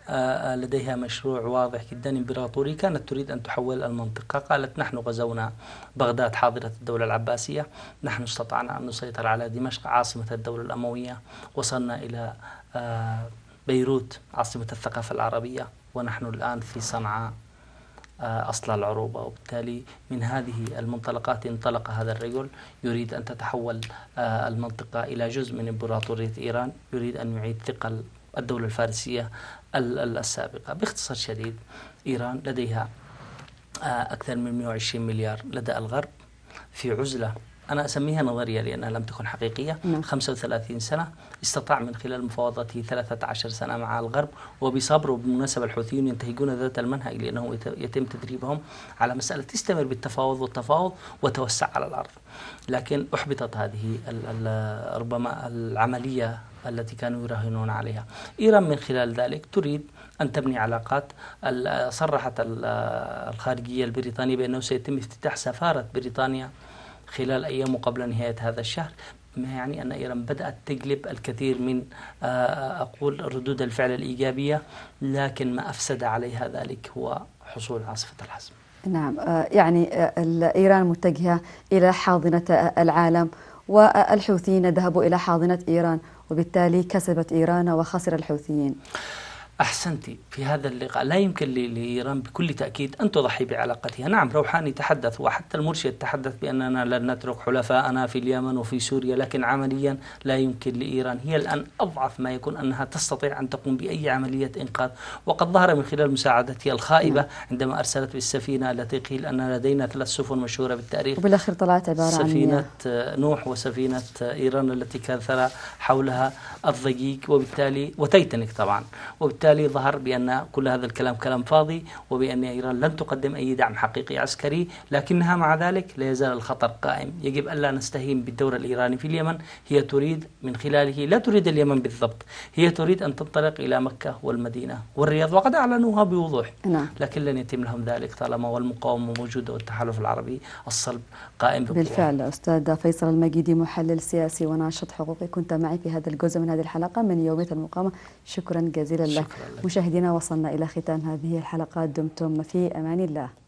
لديها مشروع واضح جدا إمبراطوري. كانت تريد أن تحول المنطقة، قالت نحن غزونا بغداد حاضرة الدولة العباسية، نحن استطعنا أن نسيطر على دمشق عاصمة الدولة الأموية، وصلنا إلى بيروت عاصمة الثقافة العربية، ونحن الآن في صنعاء أصل العروبة. وبالتالي من هذه المنطلقات انطلق هذا الرجل يريد أن تتحول المنطقة إلى جزء من إمبراطورية إيران، يريد أن يعيد ثقل الدولة الفارسية السابقة. باختصار شديد إيران لديها أكثر من 120 مليار لدى الغرب في عزلة أنا أسميها نظرية لأنها لم تكن حقيقية. 35 سنة استطاع من خلال مفاوضاته 13 سنة مع الغرب وبصبر. وبالمناسبة الحوثيون ينتهجون ذات المنهج لأنه يتم تدريبهم على مسألة استمر بالتفاوض والتفاوض وتوسع على الأرض. لكن أحبطت هذه ربما العملية التي كانوا يراهنون عليها. إيران من خلال ذلك تريد أن تبني علاقات. صرحت الخارجية البريطانية بأنه سيتم افتتاح سفارة بريطانيا خلال أيام قبل نهاية هذا الشهر، ما يعني أن إيران بدأت تجلب الكثير من أقول ردود الفعل الإيجابية، لكن ما أفسد عليها ذلك هو حصول عاصفة الحزم. نعم، يعني إيران متجهة إلى حاضنة العالم والحوثيين ذهبوا إلى حاضنة إيران، وبالتالي كسبت إيران وخسر الحوثيين. أحسنتي في هذا اللقاء. لا يمكن لإيران بكل تأكيد أن تضحي بعلاقتها. نعم، روحاني تحدث وحتى المرشد تحدث بأننا لن نترك حلفاءنا في اليمن وفي سوريا، لكن عمليا لا يمكن لإيران. هي الآن أضعف ما يكون أنها تستطيع أن تقوم بأي عملية إنقاذ، وقد ظهر من خلال مساعدتها الخائبة عندما أرسلت بالسفينة التي قيل أن لدينا 3 سفن مشهورة بالتاريخ، وبالآخر طلعت عبارة عن سفينة نوح وسفينة إيران التي كثر حولها الضجيج وبالتالي وتيتانيك طبعا. وبالتالي ظهر بأن كل هذا الكلام كلام فاضي، وبأن إيران لن تقدم أي دعم حقيقي عسكري، لكنها مع ذلك لا يزال الخطر قائم. يجب ألا نستهين بالدور الإيراني في اليمن. هي تريد من خلاله، لا تريد اليمن بالضبط، هي تريد أن تنطلق إلى مكة والمدينة والرياض، وقد أعلنوها بوضوح. لكن لن يتم لهم ذلك طالما والمقاومة موجودة والتحالف العربي الصلب قائم بقوة. بالفعل. أستاذ فيصل المجيدي، محلل سياسي وناشط حقوقي، كنت معي في هذا الجزء من هذه الحلقة من يومية المقاومة. شكرا جزيلا لك. مشاهدينا، وصلنا إلى ختام هذه الحلقات. دمتم في أمان الله.